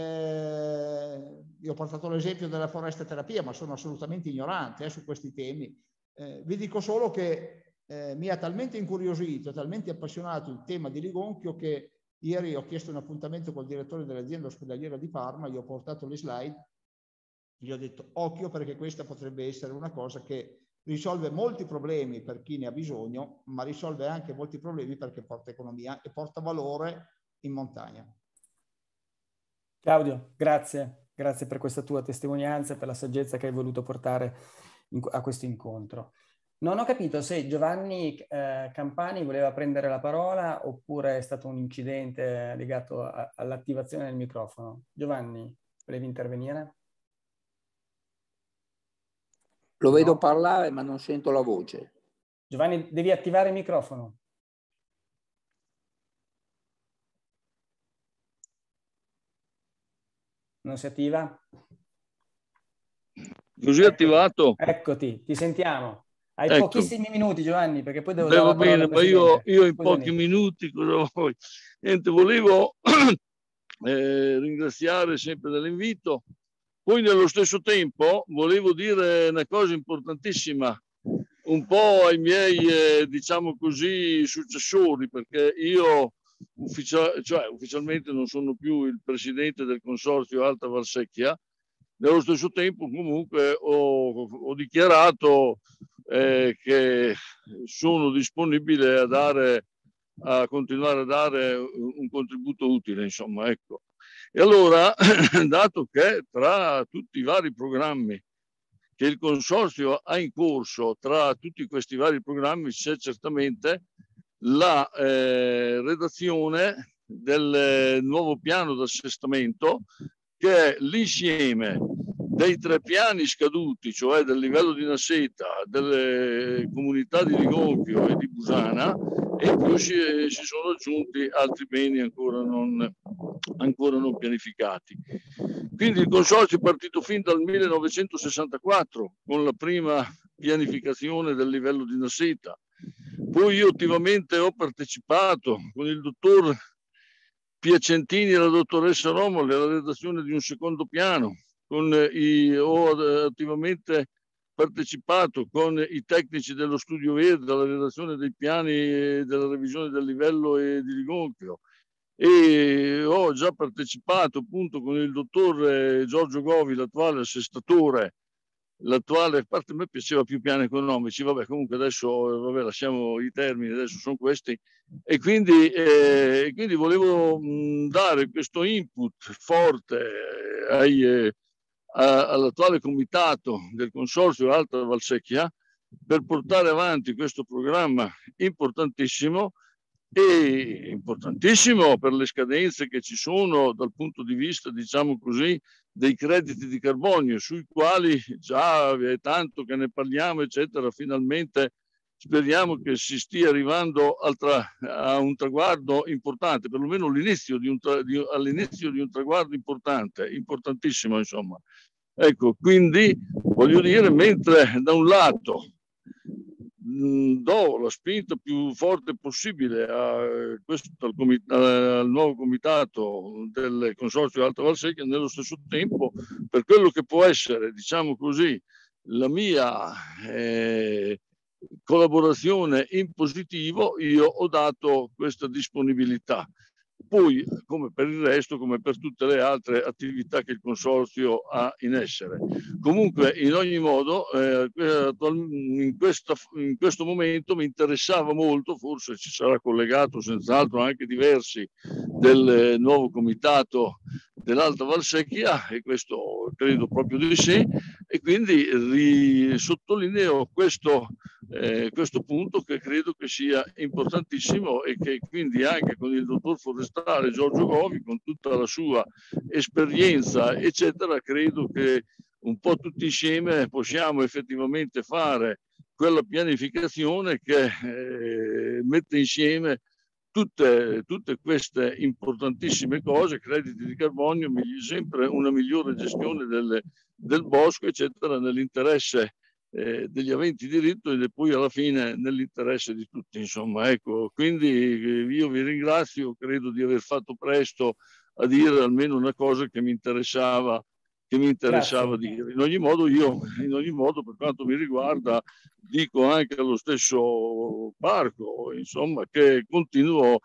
eh, io ho portato l'esempio della foresta terapia, ma sono assolutamente ignorante eh, su questi temi. Eh, vi dico solo che eh, mi ha talmente incuriosito, talmente appassionato il tema di Ligonchio, che ieri ho chiesto un appuntamento col direttore dell'azienda ospedaliera di Parma, gli ho portato le slide. Gli ho detto occhio, perché questa potrebbe essere una cosa che risolve molti problemi per chi ne ha bisogno, ma risolve anche molti problemi perché porta economia e porta valore in montagna. Claudio, grazie. Grazie per questa tua testimonianza e per la saggezza che hai voluto portare in, a questo incontro. Non ho capito se Giovanni eh, Campani voleva prendere la parola oppure è stato un incidente legato all'attivazione del microfono. Giovanni, volevi intervenire? Lo vedo No. parlare, ma non sento la voce. Giovanni, devi attivare il microfono. Non si attiva? Così attivato? Eccoti, ti sentiamo. Hai Ecco. Pochissimi minuti, Giovanni, perché poi devo Beh, dare va la parola bene, al ma io, io in Scusami. pochi minuti cosa vuoi? Niente, volevo eh, ringraziare sempre dell'invito. Poi nello stesso tempo volevo dire una cosa importantissima un po' ai miei, eh, diciamo così, successori, perché io ufficia- cioè, ufficialmente non sono più il presidente del consorzio Alta Valsecchia. Nello stesso tempo comunque ho, ho dichiarato eh, che sono disponibile a dare, a continuare a dare un contributo utile, insomma, ecco. E allora, dato che tra tutti i vari programmi che il consorzio ha in corso, tra tutti questi vari programmi c'è certamente la eh, redazione del nuovo piano d'assestamento, che è l'insieme dei tre piani scaduti, cioè del livello di Nasseta, delle comunità di Ligonchio e di Busana, e in più si, si sono aggiunti altri beni ancora non, ancora non pianificati. Quindi il consorzio è partito fin dal millenovecentosessantaquattro con la prima pianificazione del livello di Nasseta. Poi io attivamente ho partecipato con il dottor Piacentini e la dottoressa Romoli alla redazione di un secondo piano. Con i, ho attivamente partecipato con i tecnici dello Studio Verde alla redazione dei piani della revisione del livello e di Ligonchio, e ho già partecipato appunto con il dottor Giorgio Govi, l'attuale assestatore, l'attuale, a parte a me piaceva più piani economici, vabbè comunque adesso vabbè, lasciamo i termini, adesso sono questi, e quindi, eh, quindi volevo mh, dare questo input forte ai, eh, a, all'attuale comitato del Consorzio Alta Valsecchia per portare avanti questo programma importantissimo, e importantissimo per le scadenze che ci sono dal punto di vista, diciamo così, dei crediti di carbonio, sui quali già è tanto che ne parliamo, eccetera. Finalmente speriamo che si stia arrivando al tra, a un traguardo importante, perlomeno all'inizio di un, tra, di, all'inizio di un traguardo importante, importantissimo, insomma. Ecco, quindi voglio dire, mentre da un lato do la spinta più forte possibile a questo, al, comit- al nuovo comitato del Consorzio Alta Valsecchia, nello stesso tempo, per quello che può essere, diciamo così, la mia eh, collaborazione in positivo, io ho dato questa disponibilità. Poi, come per il resto, come per tutte le altre attività che il Consorzio ha in essere. Comunque, in ogni modo, eh, in, questa, in questo momento mi interessava molto, forse ci sarà collegato senz'altro anche diversi del nuovo comitato dell'Alta Valsecchia, e questo credo proprio di sì, e quindi sottolineo questo, eh, questo punto, che credo che sia importantissimo, e che quindi anche con il dottor forestale Giorgio Govi, con tutta la sua esperienza eccetera, credo che un po' tutti insieme possiamo effettivamente fare quella pianificazione che eh, mette insieme tutte, tutte queste importantissime cose, crediti di carbonio, sempre una migliore gestione del, del bosco eccetera, nell'interesse eh, degli aventi diritto e poi alla fine nell'interesse di tutti, insomma. Ecco, quindi io vi ringrazio, credo di aver fatto presto a dire almeno una cosa che mi interessava che mi interessava Grazie. dire. In ogni modo io, in ogni modo, per quanto mi riguarda, dico anche allo stesso Parco, insomma, che continuo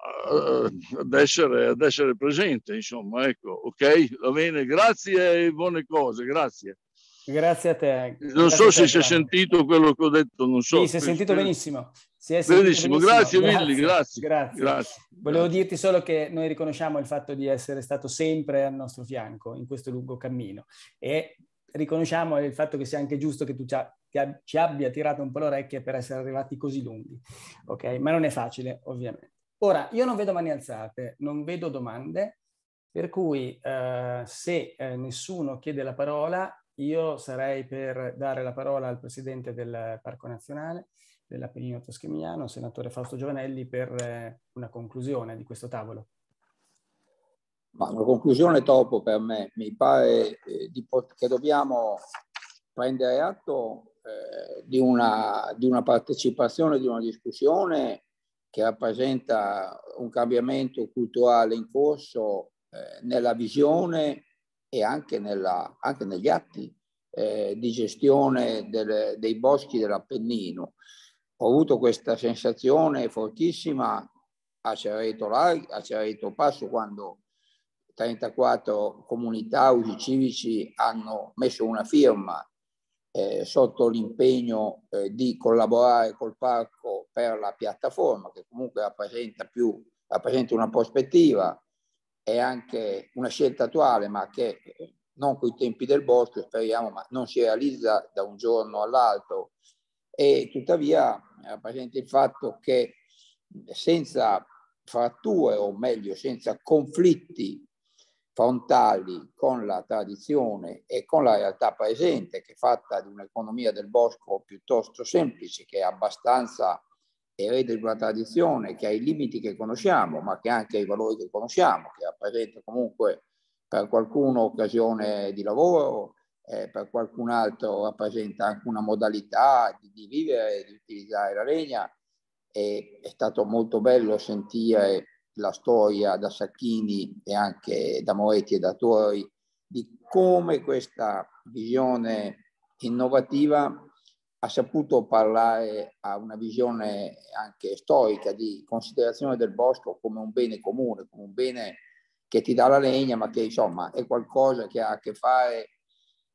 ad essere, ad essere presente, insomma, ecco, ok? Va bene, grazie e buone cose, grazie. Grazie a te. Non grazie so se te, si è sentito quello che ho detto, non so. Sì, si è sentito benissimo. Si è sentito benissimo. benissimo, Grazie, grazie. Willy, grazie. Grazie. grazie. Volevo grazie. dirti solo che noi riconosciamo il fatto di essere stato sempre al nostro fianco in questo lungo cammino, e riconosciamo il fatto che sia anche giusto che tu ci abbia tirato un po' le orecchie per essere arrivati così lunghi, ok? Ma non è facile, ovviamente. Ora, io non vedo mani alzate, non vedo domande, per cui eh, se eh, nessuno chiede la parola, io sarei per dare la parola al presidente del Parco Nazionale dell'Appennino Tosco-Emiliano, senatore Fausto Giovanelli, per eh, una conclusione di questo tavolo. Ma una conclusione troppo per me. Mi pare eh, di che dobbiamo prendere atto eh, di, una, di una partecipazione, di una discussione che rappresenta un cambiamento culturale in corso eh, nella visione e anche, nella, anche negli atti eh, di gestione del, dei boschi dell'Appennino. Ho avuto questa sensazione fortissima a Cerreto, a Cerreto Passo, quando trentaquattro comunità, usi civici hanno messo una firma eh, sotto l'impegno eh, di collaborare col parco per la piattaforma, che comunque rappresenta, più, rappresenta una prospettiva e anche una scelta attuale, ma che non coi tempi del bosco, speriamo, ma non si realizza da un giorno all'altro. E tuttavia rappresenta il fatto che senza fratture, o meglio senza conflitti frontali con la tradizione e con la realtà presente, che è fatta di un'economia del bosco piuttosto semplice, che è abbastanza erede di una tradizione, che ha i limiti che conosciamo, ma che ha anche i valori che conosciamo, che rappresenta comunque per qualcuno occasione di lavoro, eh, per qualcun altro rappresenta anche una modalità di, di vivere, di utilizzare la legna. E è stato molto bello sentire la storia da Sacchini e anche da Moretti e da Tori di come questa visione innovativa ha saputo parlare a una visione anche storica di considerazione del bosco come un bene comune, come un bene che ti dà la legna, ma che insomma è qualcosa che ha a che fare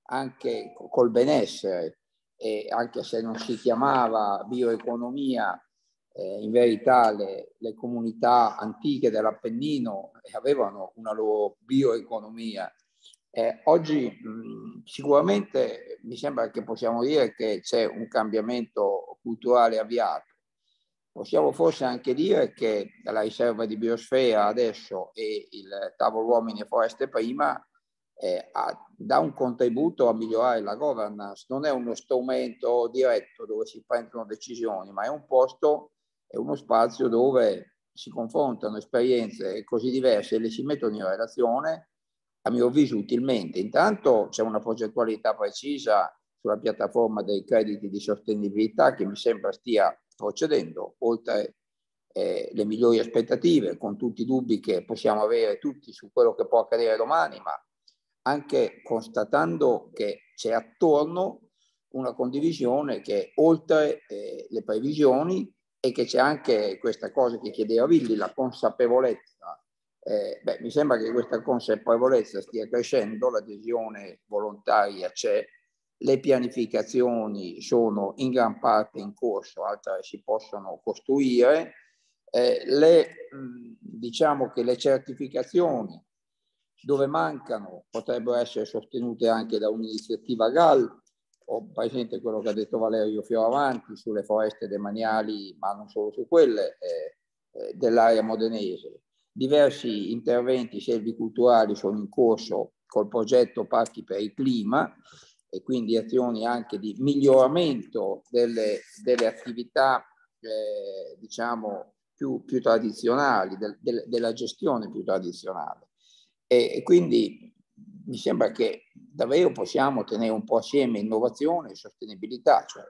anche col benessere, e anche se non si chiamava bioeconomia, eh, in verità le, le comunità antiche dell'Appennino avevano una loro bioeconomia. Eh, oggi mh, sicuramente mi sembra che possiamo dire che c'è un cambiamento culturale avviato. Possiamo forse anche dire che la riserva di biosfera adesso e il tavolo uomini e foreste prima eh, ha, dà un contributo a migliorare la governance. Non è uno strumento diretto dove si prendono decisioni, ma è un posto, è uno spazio dove si confrontano esperienze così diverse e le si mettono in relazione, a mio avviso utilmente. Intanto c'è una progettualità precisa sulla piattaforma dei crediti di sostenibilità che mi sembra stia procedendo oltre eh, le migliori aspettative, con tutti i dubbi che possiamo avere tutti su quello che può accadere domani, ma anche constatando che c'è attorno una condivisione che oltre eh, le previsioni, e che c'è anche questa cosa che chiedeva Willy, la consapevolezza. Eh, beh, mi sembra che questa consapevolezza stia crescendo, l'adesione volontaria c'è, le pianificazioni sono in gran parte in corso, altre si possono costruire, eh, le, mh, diciamo che le certificazioni dove mancano potrebbero essere sostenute anche da un'iniziativa G A L. Ho presente quello che ha detto Valerio Fioravanti sulle foreste demaniali, ma non solo su quelle, eh, eh, dell'area modenese. Diversi interventi selviculturali sono in corso col progetto Parchi per il Clima, e quindi azioni anche di miglioramento delle, delle attività eh, diciamo più, più tradizionali, del, del, della gestione più tradizionale. E, e quindi mi sembra che davvero possiamo tenere un po' assieme innovazione e sostenibilità, cioè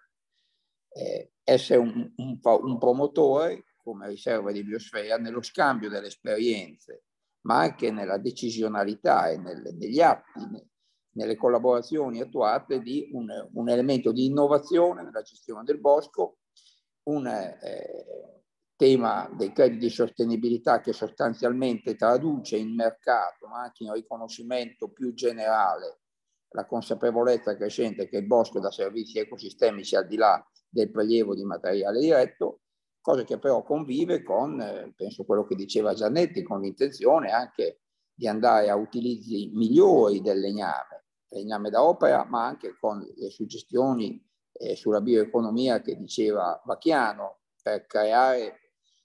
eh, essere un, un, un promotore come riserva di biosfera nello scambio delle esperienze, ma anche nella decisionalità e nel, negli atti, nelle collaborazioni attuate di un, un elemento di innovazione nella gestione del bosco, un eh, tema dei crediti di sostenibilità che sostanzialmente traduce in mercato, ma anche in riconoscimento più generale, la consapevolezza crescente che il bosco da servizi ecosistemici al di là del prelievo di materiale diretto, cosa che però convive con, eh, penso quello che diceva Giannetti, con l'intenzione anche di andare a utilizzi migliori del legname, legname da opera, ma anche con le suggestioni eh, sulla bioeconomia che diceva Vacchiano, per creare,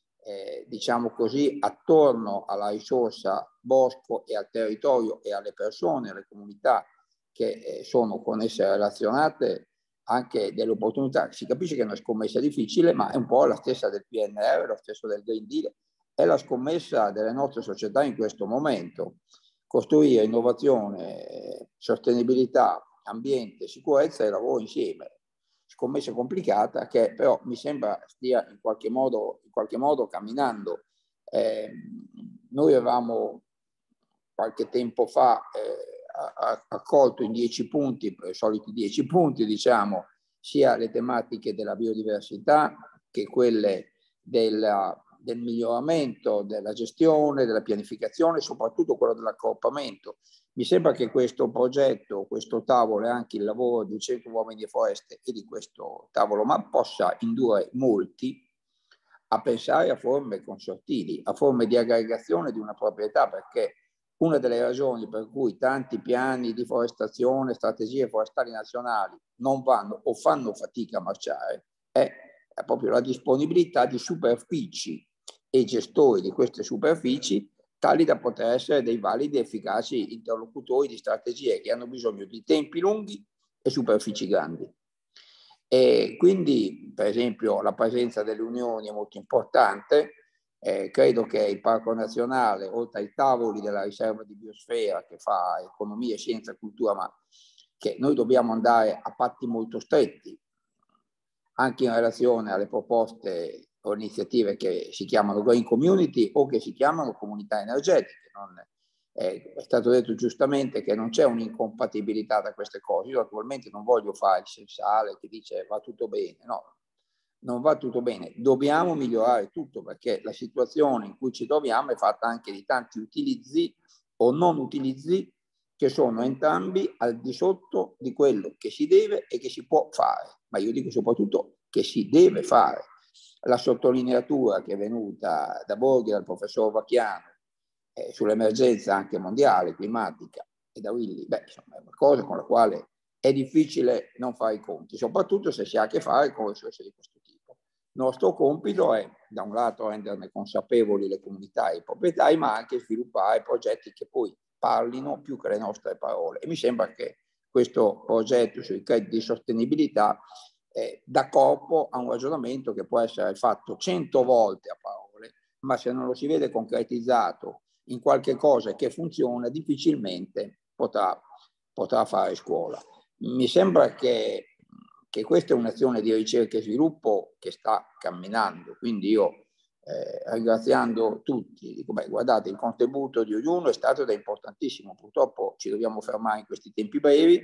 eh, diciamo così, attorno alla risorsa bosco e al territorio e alle persone, alle comunità che eh, sono con esse relazionate, anche delle opportunità. Si capisce che è una scommessa difficile, ma è un po' la stessa del P N R, lo stesso del Green Deal, è la scommessa delle nostre società in questo momento. Costruire innovazione, sostenibilità, ambiente, sicurezza e lavoro insieme. Scommessa complicata che però mi sembra stia in qualche modo, in qualche modo camminando. Eh, noi avevamo qualche tempo fa eh, accolto in dieci punti, i soliti dieci punti, diciamo, sia le tematiche della biodiversità che quelle della, del miglioramento, della gestione, della pianificazione, soprattutto quello dell'accorpamento. Mi sembra che questo progetto, questo tavolo e anche il lavoro di Centro Uomini e Foreste e di questo tavolo ma possa indurre molti a pensare a forme consortili, a forme di aggregazione di una proprietà, perché una delle ragioni per cui tanti piani di forestazione, strategie forestali nazionali non vanno o fanno fatica a marciare è, è proprio la disponibilità di superfici e gestori di queste superfici tali da poter essere dei validi e efficaci interlocutori di strategie che hanno bisogno di tempi lunghi e superfici grandi. E quindi, per esempio, la presenza delle unioni è molto importante. Eh, credo che il Parco Nazionale, oltre ai tavoli della riserva di biosfera che fa economia, scienza e cultura, ma che noi dobbiamo andare a patti molto stretti, anche in relazione alle proposte o iniziative che si chiamano Green Community o che si chiamano comunità energetiche. Non, eh, è stato detto giustamente che non c'è un'incompatibilità da queste cose. Io attualmente non voglio fare il sensale che dice va tutto bene, no. Non va tutto bene, dobbiamo migliorare tutto perché la situazione in cui ci troviamo è fatta anche di tanti utilizzi o non utilizzi che sono entrambi al di sotto di quello che si deve e che si può fare, ma io dico soprattutto che si deve fare. La sottolineatura che è venuta da Borghi, dal professor Vacchiano, eh, sull'emergenza anche mondiale, climatica, e da Willy, beh, insomma, è una cosa con la quale è difficile non fare i conti, soprattutto se si ha a che fare con risorse di questo tipo. Il nostro compito è, da un lato, renderne consapevoli le comunità e i proprietari, ma anche sviluppare progetti che poi parlino più che le nostre parole. E mi sembra che questo progetto sui crediti di sostenibilità eh, dà corpo a un ragionamento che può essere fatto cento volte a parole, ma se non lo si vede concretizzato in qualche cosa che funziona, difficilmente potrà, potrà fare scuola. Mi sembra che, che questa è un'azione di ricerca e sviluppo che sta camminando, quindi io eh, ringraziando tutti, dico, beh, guardate, il contributo di ognuno è stato da importantissimo, purtroppo ci dobbiamo fermare in questi tempi brevi,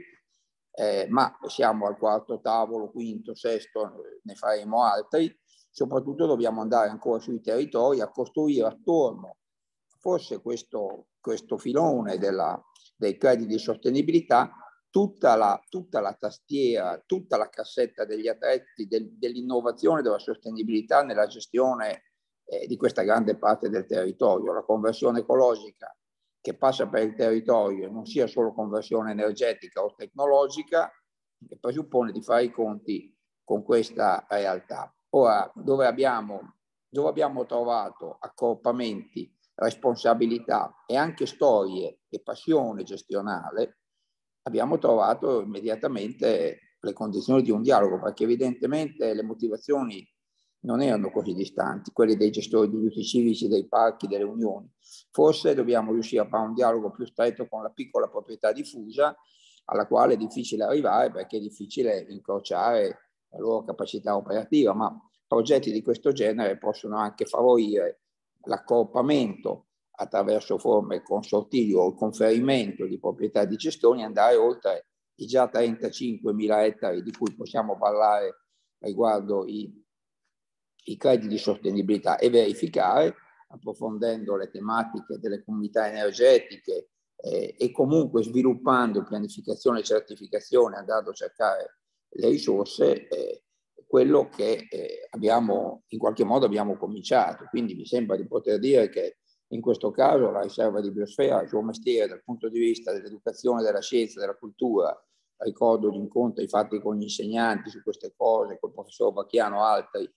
eh, ma siamo al quarto tavolo, quinto, sesto, ne faremo altri, soprattutto dobbiamo andare ancora sui territori a costruire attorno forse questo, questo filone della, dei crediti di sostenibilità, tutta la, tutta la tastiera, tutta la cassetta degli attrezzi del, dell'innovazione, della sostenibilità nella gestione eh, di questa grande parte del territorio. La conversione ecologica che passa per il territorio non sia solo conversione energetica o tecnologica, che presuppone di fare i conti con questa realtà. Ora, dove abbiamo, dove abbiamo trovato accorpamenti, responsabilità e anche storie e passione gestionale, abbiamo trovato immediatamente le condizioni di un dialogo, perché evidentemente le motivazioni non erano così distanti, quelle dei gestori degli uffici civici, dei parchi, delle unioni. Forse dobbiamo riuscire a fare un dialogo più stretto con la piccola proprietà diffusa, alla quale è difficile arrivare perché è difficile incrociare la loro capacità operativa, ma progetti di questo genere possono anche favorire l'accorpamento attraverso forme consortili o il conferimento di proprietà di gestioni, andare oltre i già trentacinquemila ettari di cui possiamo parlare riguardo i, i crediti di sostenibilità e verificare, approfondendo le tematiche delle comunità energetiche eh, e comunque sviluppando pianificazione e certificazione, andando a cercare le risorse, eh, quello che eh, abbiamo in qualche modo abbiamo cominciato. Quindi mi sembra di poter dire che in questo caso la riserva di biosfera, il suo mestiere dal punto di vista dell'educazione, della scienza, della cultura, ricordo gli incontri fatti con gli insegnanti su queste cose, con il professor Vacchiano, altri,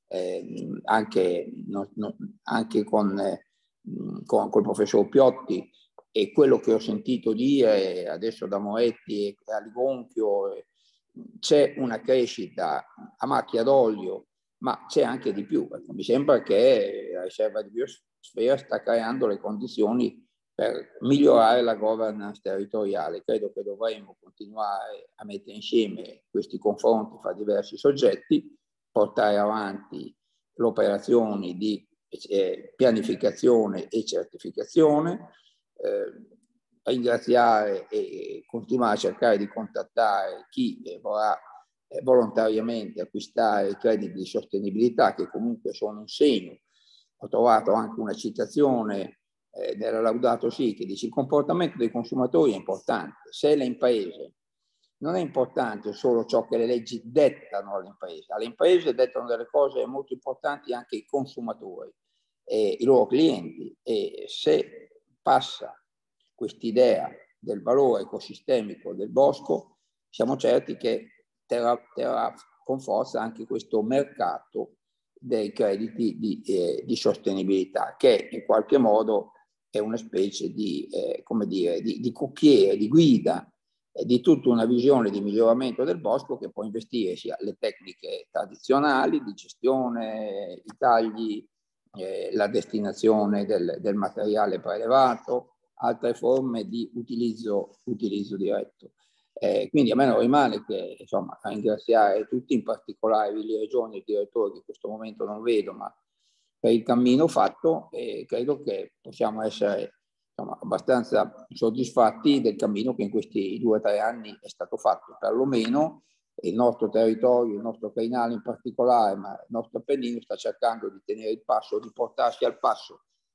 eh, anche, no, no, anche con, eh, con, con il professor Piotti, e quello che ho sentito dire adesso da Moretti e a Ligonchio, eh, c'è una crescita a macchia d'olio, ma c'è anche di più. Mi sembra che la riserva di biosfera sta creando le condizioni per migliorare la governance territoriale. Credo che dovremmo continuare a mettere insieme questi confronti fra diversi soggetti, portare avanti le operazioni di eh, pianificazione e certificazione, eh, ringraziare e continuare a cercare di contattare chi eh, vorrà eh, volontariamente acquistare i crediti di sostenibilità, che comunque sono un segno. Ho trovato anche una citazione eh, della Laudato Si che dice: il comportamento dei consumatori è importante. Se le imprese, non è importante solo ciò che le leggi dettano alle imprese, alle imprese dettano delle cose molto importanti anche i consumatori e i loro clienti, e se passa quest'idea del valore ecosistemico del bosco, siamo certi che terrà, terrà con forza anche questo mercato dei crediti di, eh, di sostenibilità, che in qualche modo è una specie di, eh, come dire, di, di cocchiere, di guida, eh, di tutta una visione di miglioramento del bosco che può investire sia le tecniche tradizionali di gestione, i tagli, eh, la destinazione del, del materiale prelevato, altre forme di utilizzo, utilizzo diretto. Eh, quindi a me non rimane che insomma ringraziare tutti, in particolare le regioni e i direttori che in questo momento non vedo, ma per il cammino fatto, e credo che possiamo essere insomma, abbastanza soddisfatti del cammino che in questi due o tre anni è stato fatto. Perlomeno il nostro territorio, il nostro Crinale in particolare, ma il nostro Appennino sta cercando di tenere il passo, di portarsi al passo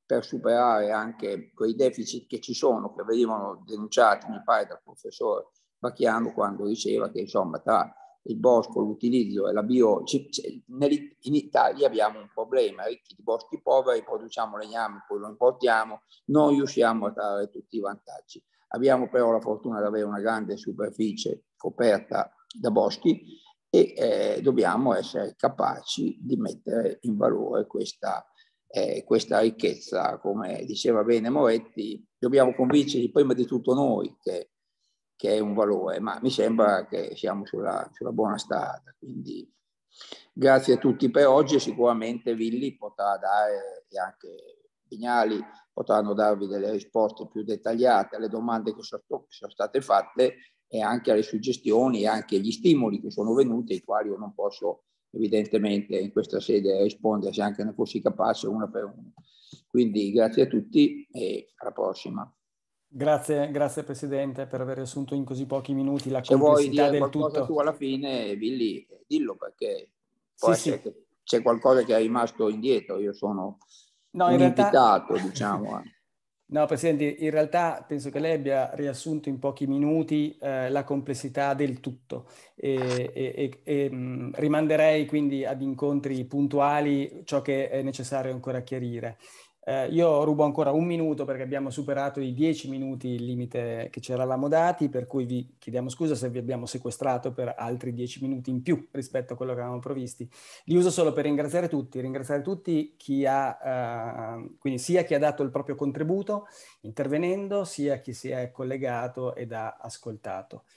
per superare anche quei deficit che ci sono, che venivano denunciati, mi pare, dal professor Vacchiano quando diceva che insomma tra il bosco, l'utilizzo e la bio... In Italia abbiamo un problema, ricchi di boschi poveri, produciamo legname, poi lo importiamo, non riusciamo a trarre tutti i vantaggi. Abbiamo però la fortuna di avere una grande superficie coperta da boschi e eh, dobbiamo essere capaci di mettere in valore questa, eh, questa ricchezza. Come diceva bene Moretti, dobbiamo convincerci prima di tutto noi che che è un valore, ma mi sembra che siamo sulla, sulla buona strada. Quindi grazie a tutti per oggi e sicuramente Willy potrà dare, e anche Vignali potranno darvi delle risposte più dettagliate alle domande che sono, che sono state fatte e anche alle suggestioni e anche agli stimoli che sono venuti, ai quali io non posso evidentemente in questa sede rispondere, se anche ne fossi capace, una per una. Quindi grazie a tutti e alla prossima. Grazie, grazie Presidente per aver assunto in così pochi minuti la Se complessità del tutto. Se vuoi dire qualcosa tu alla fine, Willy, dillo, perché può sì, essere sì. che c'è qualcosa che è rimasto indietro. Io sono no, un in realtà... invitato, diciamo. No, Presidente, in realtà penso che lei abbia riassunto in pochi minuti eh, la complessità del tutto e, e, e, e mh, rimanderei quindi ad incontri puntuali ciò che è necessario ancora chiarire. Eh, io rubo ancora un minuto perché abbiamo superato i dieci minuti il limite che ci eravamo dati, per cui vi chiediamo scusa se vi abbiamo sequestrato per altri dieci minuti in più rispetto a quello che avevamo previsti. Li uso solo per ringraziare tutti, ringraziare tutti chi ha, eh, quindi sia chi ha dato il proprio contributo intervenendo, sia chi si è collegato ed ha ascoltato.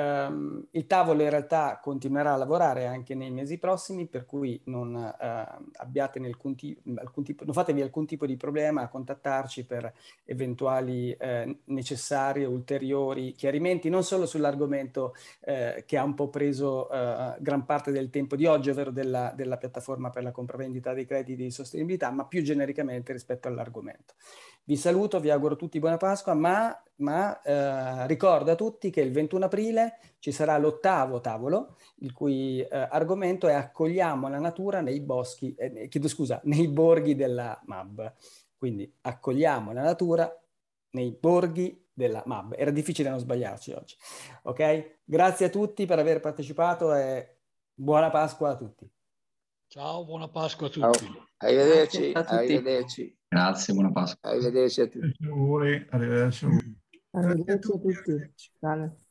Um, il tavolo in realtà continuerà a lavorare anche nei mesi prossimi, per cui non, uh, abbiate alcun, alcun tipo, non fatevi alcun tipo di problema a contattarci per eventuali eh, necessari o ulteriori chiarimenti, non solo sull'argomento eh, che ha un po' preso uh, gran parte del tempo di oggi, ovvero della, della piattaforma per la compravendita dei crediti di sostenibilità, ma più genericamente rispetto all'argomento. Vi saluto, vi auguro tutti buona Pasqua, ma, ma eh, ricordo a tutti che il ventuno aprile ci sarà l'ottavo tavolo, il cui eh, argomento è accogliamo la natura nei boschi, eh, chiedo scusa, nei borghi della M A B. Quindi accogliamo la natura nei borghi della M A B. Era difficile non sbagliarci oggi. Ok? Grazie a tutti per aver partecipato e buona Pasqua a tutti. Ciao, buona Pasqua a tutti. Ciao. Arrivederci, a tutti. Arrivederci. Grazie, buona Pasqua. Arrivederci a tutti. Arrivederci. Arrivederci a tutti. Vale.